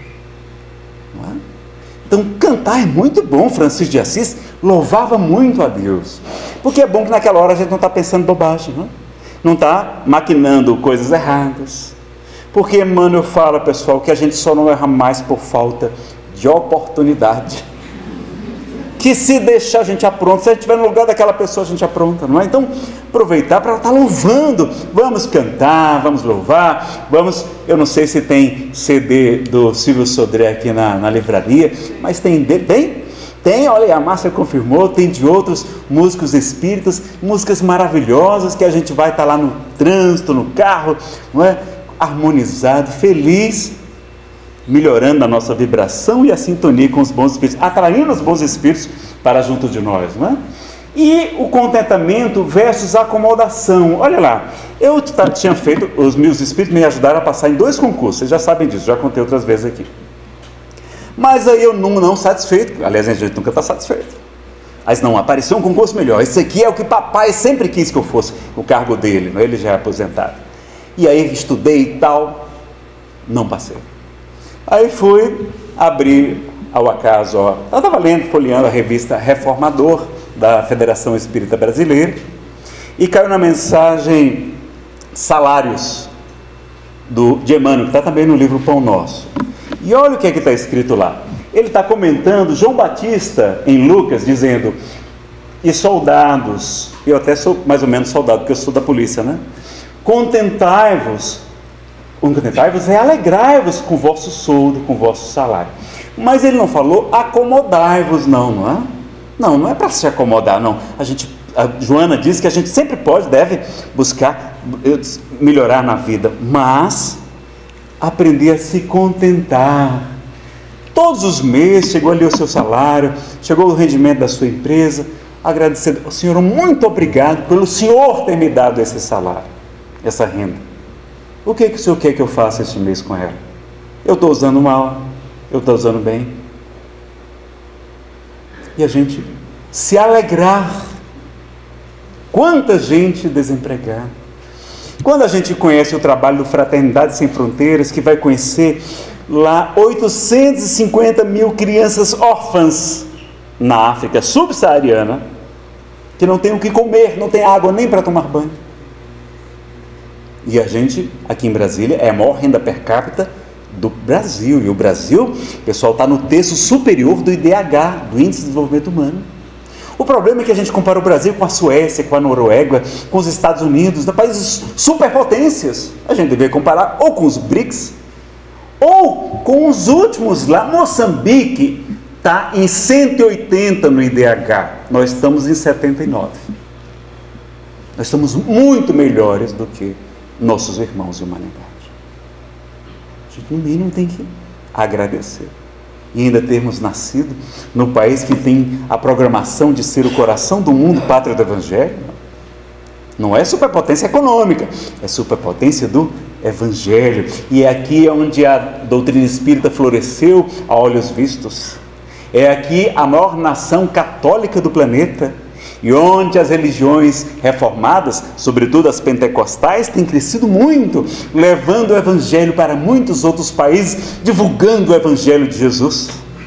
Não é? Então cantar é muito bom. Francisco de Assis louvava muito a Deus, porque é bom que naquela hora a gente não está pensando bobagem, não, não está maquinando coisas erradas. Porque Emmanuel fala, pessoal, que a gente só não erra mais por falta de oportunidade. Que se deixar a gente apronta, se a gente estiver no lugar daquela pessoa, a gente apronta, não é? Então, aproveitar para estar louvando. Vamos cantar, vamos louvar, vamos, eu não sei se tem C D do Silvio Sodré aqui na, na livraria, mas tem, tem? Tem, olha, a Márcia confirmou, tem de outros músicos espíritas, músicas maravilhosas, que a gente vai estar lá no trânsito, no carro, não é? Harmonizado, feliz, melhorando a nossa vibração e a sintonia com os bons espíritos, atraindo os bons espíritos para junto de nós, não é? E o contentamento versus a acomodação. Olha lá, eu tinha feito, os meus espíritos me ajudaram a passar em dois concursos, vocês já sabem disso, já contei outras vezes aqui. Mas aí eu não, não satisfeito, aliás, a gente nunca está satisfeito. Mas não, apareceu um concurso melhor, esse aqui é o que papai sempre quis que eu fosse, o cargo dele, não é? Ele já é aposentado. E aí estudei e tal, não passei. Aí fui abrir ao acaso, ó, eu estava lendo, folheando a revista Reformador, da Federação Espírita Brasileira, e caiu na mensagem Salários, do, de Emmanuel, que está também no livro Pão Nosso. E olha o que é que está escrito lá. Ele está comentando João Batista em Lucas, dizendo, e soldados, eu até sou mais ou menos soldado, porque eu sou da polícia, né? Contentai-vos, contentai-vos é alegrai-vos com o vosso soldo, com o vosso salário. Mas ele não falou acomodai-vos, não, não é? Não, não é para se acomodar, não. A gente, a Joana diz que a gente sempre pode, deve buscar melhorar na vida, mas aprender a se contentar. Todos os meses chegou ali o seu salário, chegou o rendimento da sua empresa, agradecendo ao Senhor, muito obrigado pelo Senhor ter me dado esse salário. essa renda. O que, que o senhor quer que eu faça este mês com ela? Eu estou usando mal, eu estou usando bem. E a gente se alegrar. Quanta gente desempregada. Quando a gente conhece o trabalho do Fraternidade Sem Fronteiras, que vai conhecer lá oitocentos e cinquenta mil crianças órfãs na África subsaariana, que não tem o que comer, não tem água nem para tomar banho. E a gente, aqui em Brasília, é a maior renda per capita do Brasil. E o Brasil, pessoal, está no terço superior do I D H, do Índice de Desenvolvimento Humano. O problema é que a gente compara o Brasil com a Suécia, com a Noruega, com os Estados Unidos, países superpotências. A gente deveria comparar ou com os BRICS, ou com os últimos lá. Moçambique está em cento e oitenta no I D H, nós estamos em setenta e nove. Nós estamos muito melhores do que nossos irmãos de humanidade. A gente, no mínimo, tem que agradecer. E ainda termos nascido no país que tem a programação de ser o coração do mundo, pátria do Evangelho. Não é superpotência econômica, é superpotência do Evangelho. E é aqui onde a doutrina espírita floresceu a olhos vistos. É aqui a maior nação católica do planeta. E onde as religiões reformadas, sobretudo as pentecostais, têm crescido muito, levando o Evangelho para muitos outros países, divulgando o Evangelho de Jesus.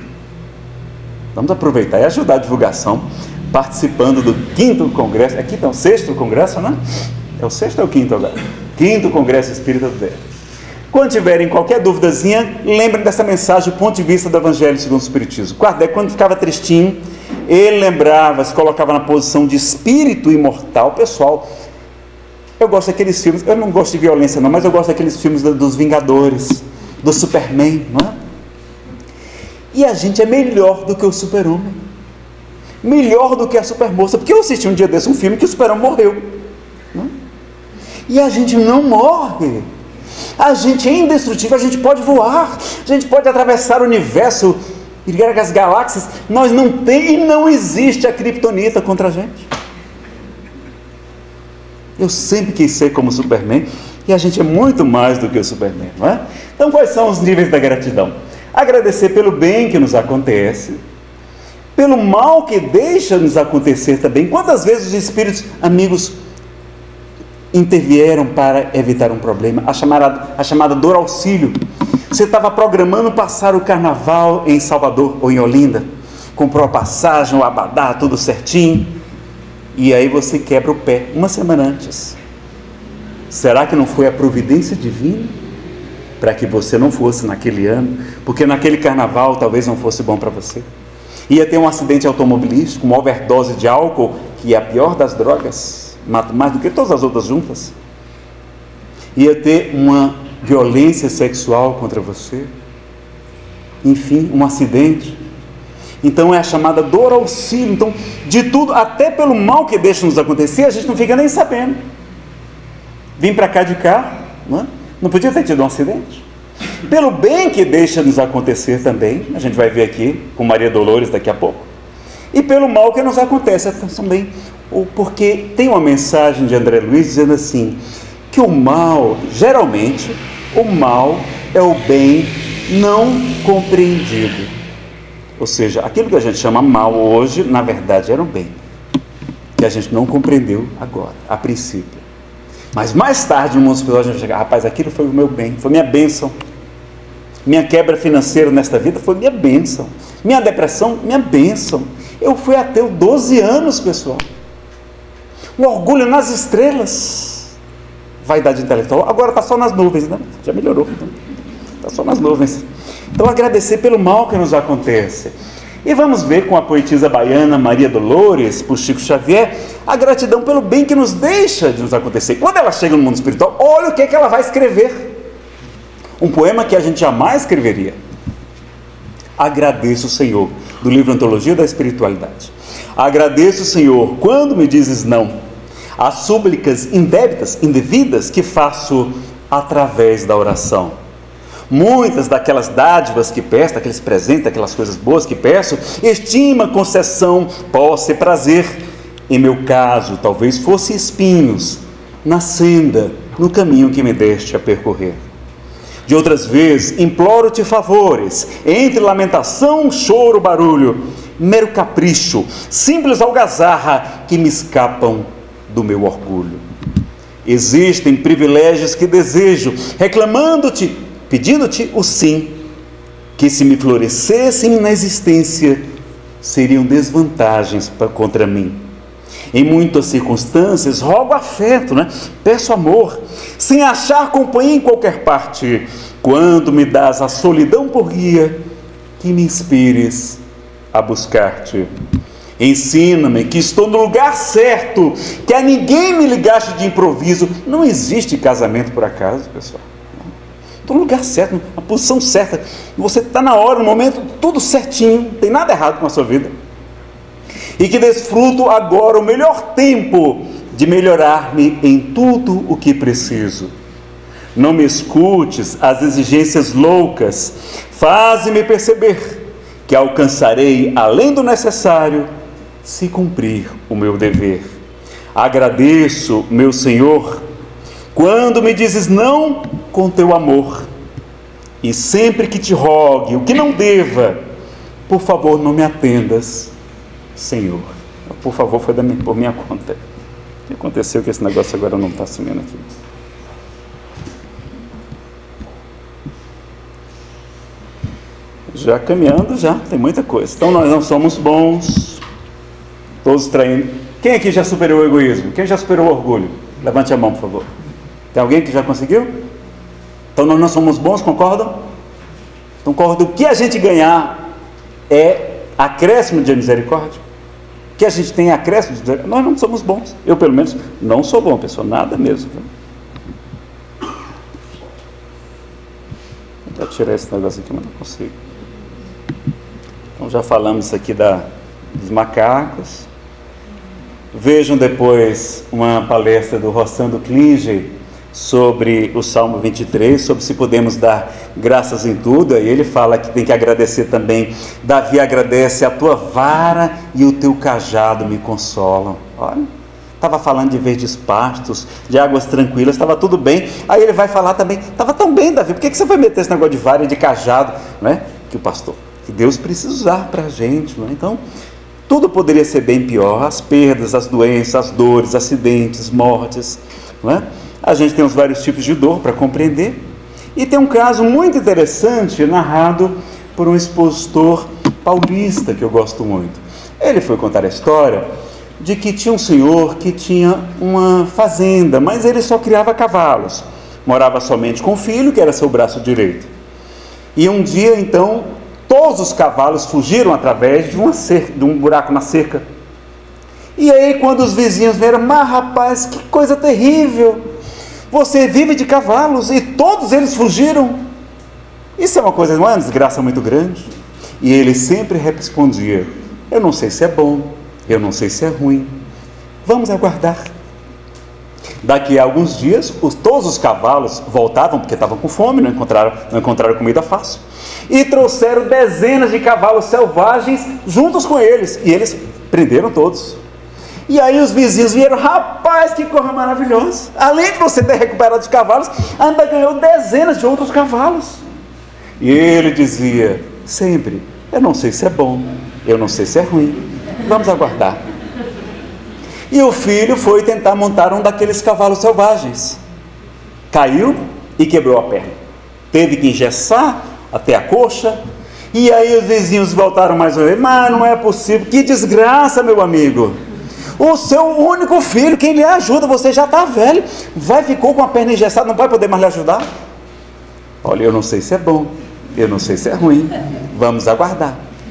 Vamos aproveitar e ajudar a divulgação, participando do quinto congresso. Aqui está o sexto congresso, não é? É o sexto ou é o quinto agora? Quinto Congresso Espírita do Verbo. Quando tiverem qualquer duvidazinha, lembrem dessa mensagem do ponto de vista do Evangelho segundo o Espiritismo. Kardec, quando ficava tristinho, ele lembrava, se colocava na posição de espírito imortal. Pessoal, eu gosto daqueles filmes, eu não gosto de violência não, mas eu gosto daqueles filmes dos Vingadores, do Superman, não é? E a gente é melhor do que o Super-Homem, melhor do que a Supermoça, porque eu assisti um dia desse um filme que o Super-Homem morreu, não é? E a gente não morre, a gente é indestrutível, a gente pode voar, a gente pode atravessar o universo, ligar as galáxias. Nós não tem e não existe a criptonita contra a gente. Eu sempre quis ser como o Superman, e a gente é muito mais do que o Superman, não é? Então, quais são os níveis da gratidão? Agradecer pelo bem que nos acontece, pelo mal que deixa nos acontecer também. Quantas vezes os espíritos amigos intervieram para evitar um problema? A chamada, a chamada dor auxílio. Você estava programando passar o carnaval em Salvador ou em Olinda, comprou a passagem, o abadá, tudo certinho, e aí você quebra o pé uma semana antes. Será que não foi a providência divina para que você não fosse naquele ano? Porque naquele carnaval talvez não fosse bom para você. Ia ter um acidente automobilístico, uma overdose de álcool, que é a pior das drogas, mata mais do que todas as outras juntas. Ia ter uma violência sexual contra você, enfim, um acidente. Então é a chamada dor auxílio. Então, de tudo, até pelo mal que deixa nos acontecer, a gente não fica nem sabendo. Vim para cá de carro, não é? Não podia ter tido um acidente. Pelo bem que deixa nos acontecer também, a gente vai ver aqui com Maria Dolores daqui a pouco, e pelo mal que nos acontece também, porque tem uma mensagem de André Luiz dizendo assim, que o mal, geralmente, o mal é o bem não compreendido. Ou seja, aquilo que a gente chama mal hoje, na verdade era o bem, que a gente não compreendeu agora, a princípio. Mas mais tarde, no mundo espiritual, a gente vai chegar, rapaz, aquilo foi o meu bem, foi minha bênção. Minha quebra financeira nesta vida foi minha bênção. Minha depressão, minha bênção. Eu fui ateu doze anos, pessoal. O orgulho nas estrelas. Vaidade intelectual, agora está só nas nuvens, né? Já melhorou, então. Está só nas nuvens. Então, agradecer pelo mal que nos acontece. E vamos ver com a poetisa baiana Maria Dolores, por Chico Xavier, a gratidão pelo bem que nos deixa de nos acontecer. Quando ela chega no mundo espiritual, olha o que, é que ela vai escrever. Um poema que a gente jamais escreveria. Agradeço, Senhor, do livro Antologia da Espiritualidade. Agradeço, Senhor, quando me dizes não, as súplicas indébitas, indevidas, que faço através da oração. Muitas daquelas dádivas que peço, daqueles presentes, daquelas coisas boas que peço, estima, concessão, posse, prazer. Em meu caso, talvez fosse espinhos na senda no caminho que me deste a percorrer. De outras vezes, imploro-te favores, entre lamentação, choro, barulho, mero capricho, simples algazarra que me escapam do meu orgulho. Existem privilégios que desejo, reclamando-te, pedindo-te o sim, que se me florescessem na existência, seriam desvantagens para, contra mim. Em muitas circunstâncias, rogo afeto, né? Peço amor, sem achar companhia em qualquer parte. Quando me dás a solidão por guia, que me inspires a buscar-te. Ensina-me que estou no lugar certo, que a ninguém me ligaste de improviso. Não existe casamento por acaso, pessoal. Estou no lugar certo, na posição certa. Você está na hora, no momento, tudo certinho, não tem nada errado com a sua vida. E que desfruto agora o melhor tempo de melhorar-me em tudo o que preciso. Não me escutes as exigências loucas, faze-me perceber que alcançarei além do necessário, se cumprir o meu dever. Agradeço, meu Senhor, quando me dizes não com teu amor, e sempre que te rogue o que não deva, por favor não me atendas, Senhor. Por favor, foi da minha, por minha conta. O que aconteceu que esse negócio agora não está sumindo aqui? Já caminhando, já, tem muita coisa. Então nós não somos bons, todos traindo. Quem aqui já superou o egoísmo? Quem já superou o orgulho? Levante a mão, por favor. Tem alguém que já conseguiu? Então nós não somos bons, concordam? Então concordam, o que a gente ganhar é acréscimo de misericórdia? O que a gente tem é acréscimo de misericórdia? Nós não somos bons. Eu, pelo menos, não sou bom, pessoal, nada mesmo. Vou tirar esse negócio aqui, mas não consigo. Então já falamos aqui da, dos macacos. Vejam depois uma palestra do Rossando Klinger sobre o Salmo vinte e três, sobre se podemos dar graças em tudo. Aí ele fala que tem que agradecer também. Davi agradece: a tua vara e o teu cajado me consolam. Olha, estava falando de verdes pastos, de águas tranquilas, estava tudo bem. Aí ele vai falar também: estava tão bem, Davi, por que, que você foi meter esse negócio de vara e de cajado, não é? Que o pastor, que Deus precisa usar para a gente, não é? Então, tudo poderia ser bem pior: as perdas, as doenças, as dores, acidentes, mortes, não é? A gente tem os vários tipos de dor para compreender. E tem um caso muito interessante narrado por um expositor paulista que eu gosto muito. Ele foi contar a história de que tinha um senhor que tinha uma fazenda, mas ele só criava cavalos. Morava somente com o filho, que era seu braço direito. E um dia, então, todos os cavalos fugiram através de, uma cerca, de um buraco na cerca. E aí, quando os vizinhos viram: mas rapaz, que coisa terrível! Você vive de cavalos e todos eles fugiram. Isso é uma coisa, não é uma desgraça muito grande? E ele sempre respondia: eu não sei se é bom, eu não sei se é ruim, vamos aguardar. Daqui a alguns dias, os, todos os cavalos voltavam, porque estavam com fome, não encontraram, não encontraram comida fácil, e trouxeram dezenas de cavalos selvagens juntos com eles, e eles prenderam todos. E aí os vizinhos vieram: rapaz, que coisa maravilhosa! Além de você ter recuperado os cavalos, ainda ganhou dezenas de outros cavalos. E ele dizia sempre: eu não sei se é bom, eu não sei se é ruim, vamos aguardar. E o filho foi tentar montar um daqueles cavalos selvagens. Caiu e quebrou a perna. Teve que engessar até a coxa. E aí os vizinhos voltaram mais uma vez: mas não é possível, que desgraça, meu amigo! O seu único filho, quem lhe ajuda, você já está velho, vai, ficou com a perna engessada, não vai poder mais lhe ajudar? Olha, eu não sei se é bom, eu não sei se é ruim, vamos aguardar.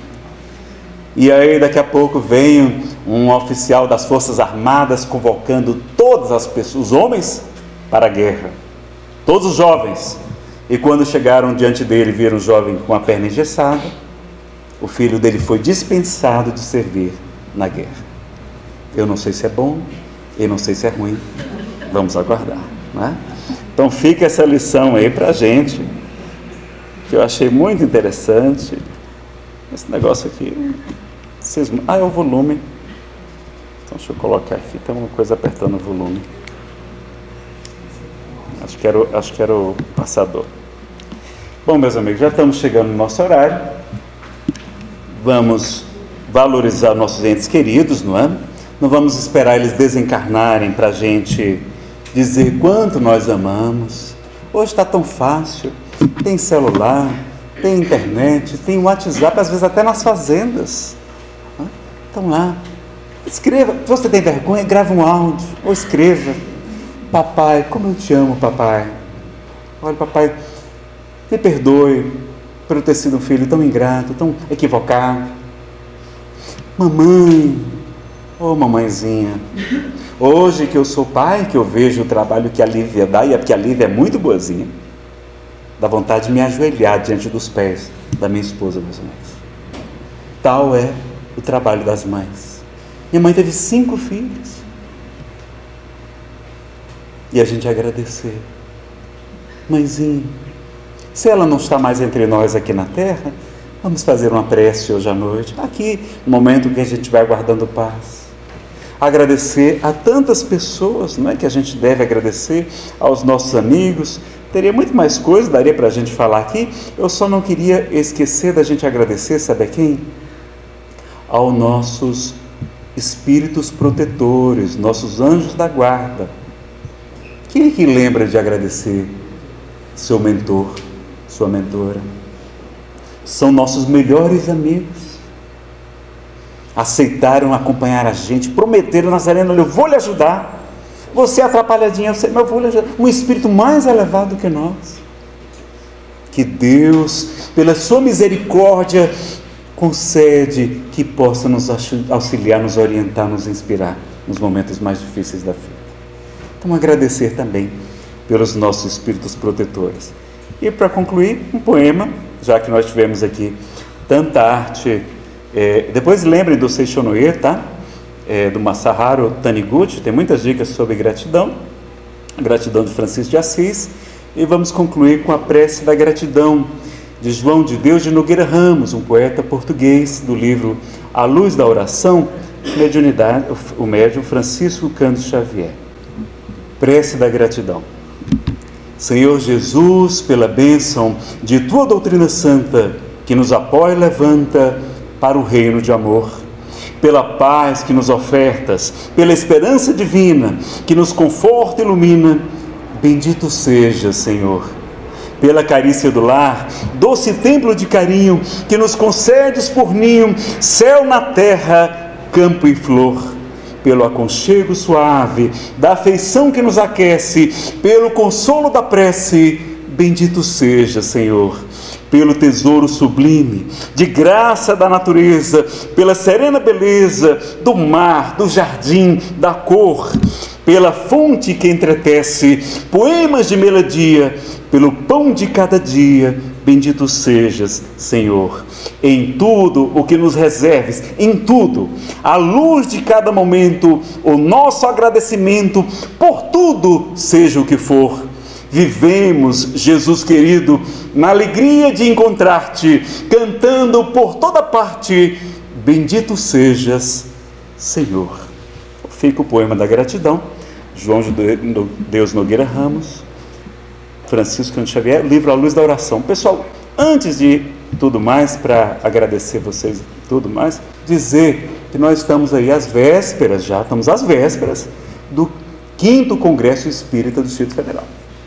E aí daqui a pouco vem um oficial das Forças Armadas convocando todas as pessoas, os homens, para a guerra, todos os jovens. E quando chegaram diante dele, viram o jovem com a perna engessada, o filho dele foi dispensado de servir na guerra. Eu não sei se é bom, eu não sei se é ruim, vamos aguardar, não é? Então fica essa lição aí para a gente, que eu achei muito interessante. Esse negócio aqui, vocês... ah, é o volume. Então deixa eu colocar aqui, tem uma coisa apertando o volume. Acho que era o, acho que era o passador. Bom, meus amigos, já estamos chegando no nosso horário. Vamos valorizar nossos entes queridos, não é? Não vamos esperar eles desencarnarem para a gente dizer quanto nós amamos. Hoje está tão fácil, tem celular, tem internet, tem WhatsApp, às vezes até nas fazendas. Estão lá. Escreva, se você tem vergonha, grava um áudio, ou escreva: papai, como eu te amo, papai. Olha, papai, me perdoe por eu ter sido um filho tão ingrato, tão equivocado. Mamãe, ô oh, mamãezinha, hoje que eu sou pai, que eu vejo o trabalho que a Lívia dá, e é porque a Lívia é muito boazinha, dá vontade de me ajoelhar diante dos pés da minha esposa, meus amigos. Tal é o trabalho das mães. Minha mãe teve cinco filhos. E a gente agradecer. Mãezinha, se ela não está mais entre nós aqui na terra, vamos fazer uma prece hoje à noite, aqui, no momento que a gente vai guardando paz. Agradecer a tantas pessoas, não é, que a gente deve agradecer, aos nossos amigos. Teria muito mais coisa, daria para a gente falar aqui. Eu só não queria esquecer da gente agradecer, sabe a quem? Aos nossos espíritos protetores, nossos anjos da guarda. Quem é que lembra de agradecer seu mentor, sua mentora? São nossos melhores amigos. Aceitaram acompanhar a gente, prometeram: Nazareno, eu vou lhe ajudar. Você é atrapalhadinha, eu sei, mas eu vou lhe ajudar. Um espírito mais elevado que nós. Que Deus, pela sua misericórdia, concede que possa nos auxiliar, nos orientar, nos inspirar nos momentos mais difíceis da vida. Então, agradecer também pelos nossos espíritos protetores. E para concluir, um poema, já que nós tivemos aqui tanta arte. É, depois lembrem do Seishonoye, tá? É, do Masaharu Taniguchi, tem muitas dicas sobre gratidão, gratidão de Francisco de Assis. E vamos concluir com a prece da gratidão de João de Deus de Nogueira Ramos, um poeta português, do livro A Luz da Oração, mediunidade, o médium Francisco Cândido Xavier. Prece da gratidão. Senhor Jesus, pela bênção de tua doutrina santa, que nos apoia e levanta para o reino de amor, pela paz que nos ofertas, pela esperança divina que nos conforta e ilumina, bendito seja, Senhor. Pela carícia do lar, doce templo de carinho que nos concedes por ninho, céu na terra, campo e flor. Pelo aconchego suave da afeição que nos aquece, pelo consolo da prece, bendito seja, Senhor. Pelo tesouro sublime de graça da natureza, pela serena beleza do mar, do jardim, da cor, pela fonte que entretece poemas de melodia, pelo pão de cada dia, bendito sejas, Senhor. Em tudo o que nos reserves, em tudo, à luz de cada momento, o nosso agradecimento por tudo, seja o que for. Vivemos, Jesus querido, na alegria de encontrar-te, cantando por toda parte, bendito sejas, Senhor. Fica o poema da gratidão, João de Deus Nogueira Ramos, Francisco Cândido Xavier, livro A Luz da Oração. Pessoal, antes de tudo mais, para agradecer vocês e tudo mais, dizer que nós estamos aí às vésperas, já estamos às vésperas, do quinto Congresso Espírita do Distrito Federal.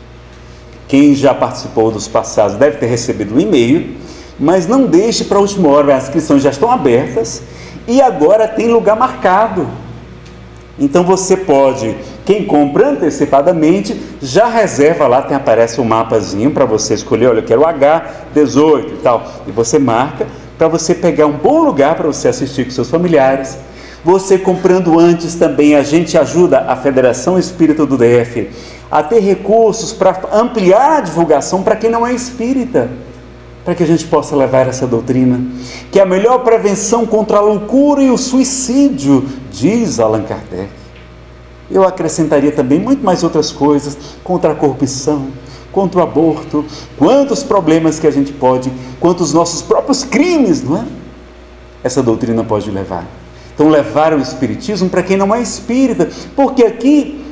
Quem já participou dos passados deve ter recebido um e-mail, mas não deixe para a última hora, as inscrições já estão abertas e agora tem lugar marcado. Então você pode, quem compra antecipadamente, já reserva lá, tem, aparece um mapazinho para você escolher, olha, eu quero o agá dezoito e tal, e você marca para você pegar um bom lugar para você assistir com seus familiares. Você comprando antes também, a gente ajuda a Federação Espírita do D F a ter recursos para ampliar a divulgação para quem não é espírita, para que a gente possa levar essa doutrina, que é a melhor prevenção contra a loucura e o suicídio, diz Allan Kardec. Eu acrescentaria também muito mais outras coisas, contra a corrupção, contra o aborto, quantos problemas que a gente pode, quantos nossos próprios crimes, não é? Essa doutrina pode levar. Então levar o espiritismo para quem não é espírita, porque aqui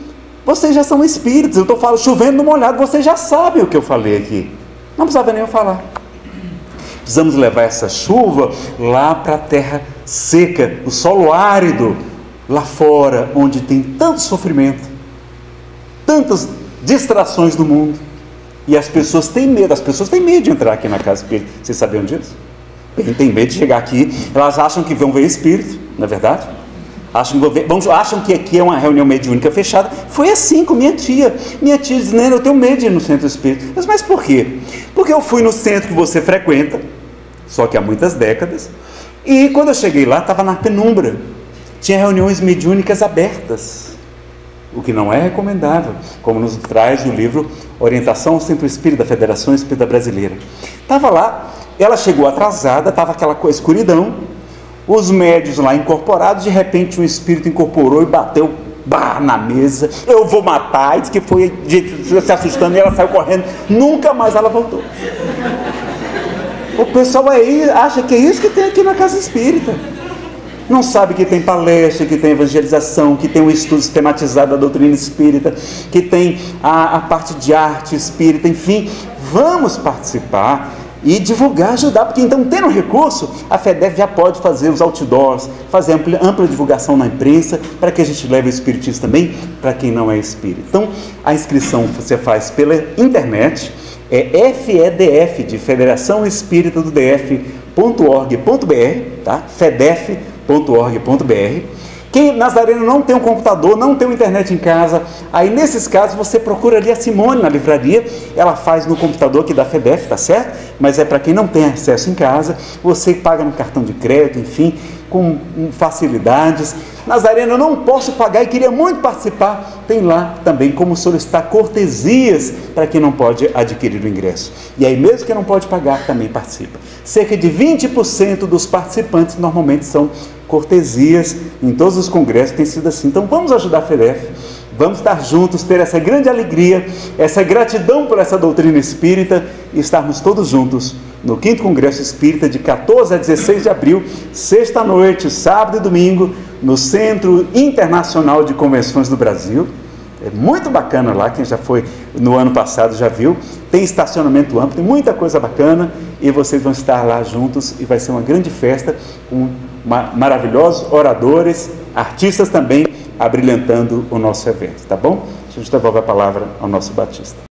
Vocês já são espíritos, eu estou falando chovendo no molhado, vocês já sabem o que eu falei aqui. Não precisava nem eu falar. Precisamos levar essa chuva lá para a terra seca, o solo árido, lá fora, onde tem tanto sofrimento, tantas distrações do mundo. E as pessoas têm medo, as pessoas têm medo de entrar aqui na casa espírita. Vocês sabiam disso? Quem tem medo de chegar aqui, elas acham que vão ver espírito, não é verdade? Acham que, ver, vamos, acham que aqui é uma reunião mediúnica fechada. Foi assim com minha tia. Minha tia dizendo, eu tenho medo de ir no centro espírita. Mas, mas por quê? Porque eu fui no centro que você frequenta, só que há muitas décadas, e quando eu cheguei lá, estava na penumbra. Tinha reuniões mediúnicas abertas, o que não é recomendável, como nos traz o livro Orientação ao Centro Espírita da Federação Espírita Brasileira. Estava lá, ela chegou atrasada, estava aquela escuridão, os médios lá incorporados, de repente um espírito incorporou e bateu bah, na mesa, eu vou matar, e disse que foi se assustando e ela saiu correndo, nunca mais ela voltou. O pessoal aí acha que é isso que tem aqui na casa espírita. Não sabe que tem palestra, que tem evangelização, que tem um estudo sistematizado da doutrina espírita, que tem a, a parte de arte espírita, enfim. Vamos participar e divulgar, ajudar, porque então, tendo recurso, a FEDEF já pode fazer os outdoors, fazer ampla, ampla divulgação na imprensa, para que a gente leve o espiritismo também para quem não é espírita. Então, a inscrição você faz pela internet, é F E D F, de Federação Espírita do D F ponto org ponto br, tá? fedef ponto org ponto br. Quem Nazareno não tem um computador, não tem uma internet em casa, aí nesses casos você procura ali a Simone na livraria, ela faz no computador aqui da FEDEF, tá certo? Mas é para quem não tem acesso em casa, você paga no cartão de crédito, enfim, com facilidades. Nazareno, eu não posso pagar e queria muito participar. Tem lá também como solicitar cortesias para quem não pode adquirir o ingresso. E aí mesmo que não pode pagar, também participa. Cerca de vinte por cento dos participantes normalmente são cortesias. Em todos os congressos tem sido assim. Então vamos ajudar a FEDEF. Vamos estar juntos, ter essa grande alegria, essa gratidão por essa doutrina espírita e estarmos todos juntos no quinto Congresso Espírita de quatorze a dezesseis de abril, sexta-noite, sábado e domingo, no Centro Internacional de Convenções do Brasil. É muito bacana lá, quem já foi no ano passado já viu. Tem estacionamento amplo, tem muita coisa bacana e vocês vão estar lá juntos e vai ser uma grande festa com maravilhosos oradores, artistas também, abrilhantando o nosso evento, tá bom? A gente devolve a palavra ao nosso Batista.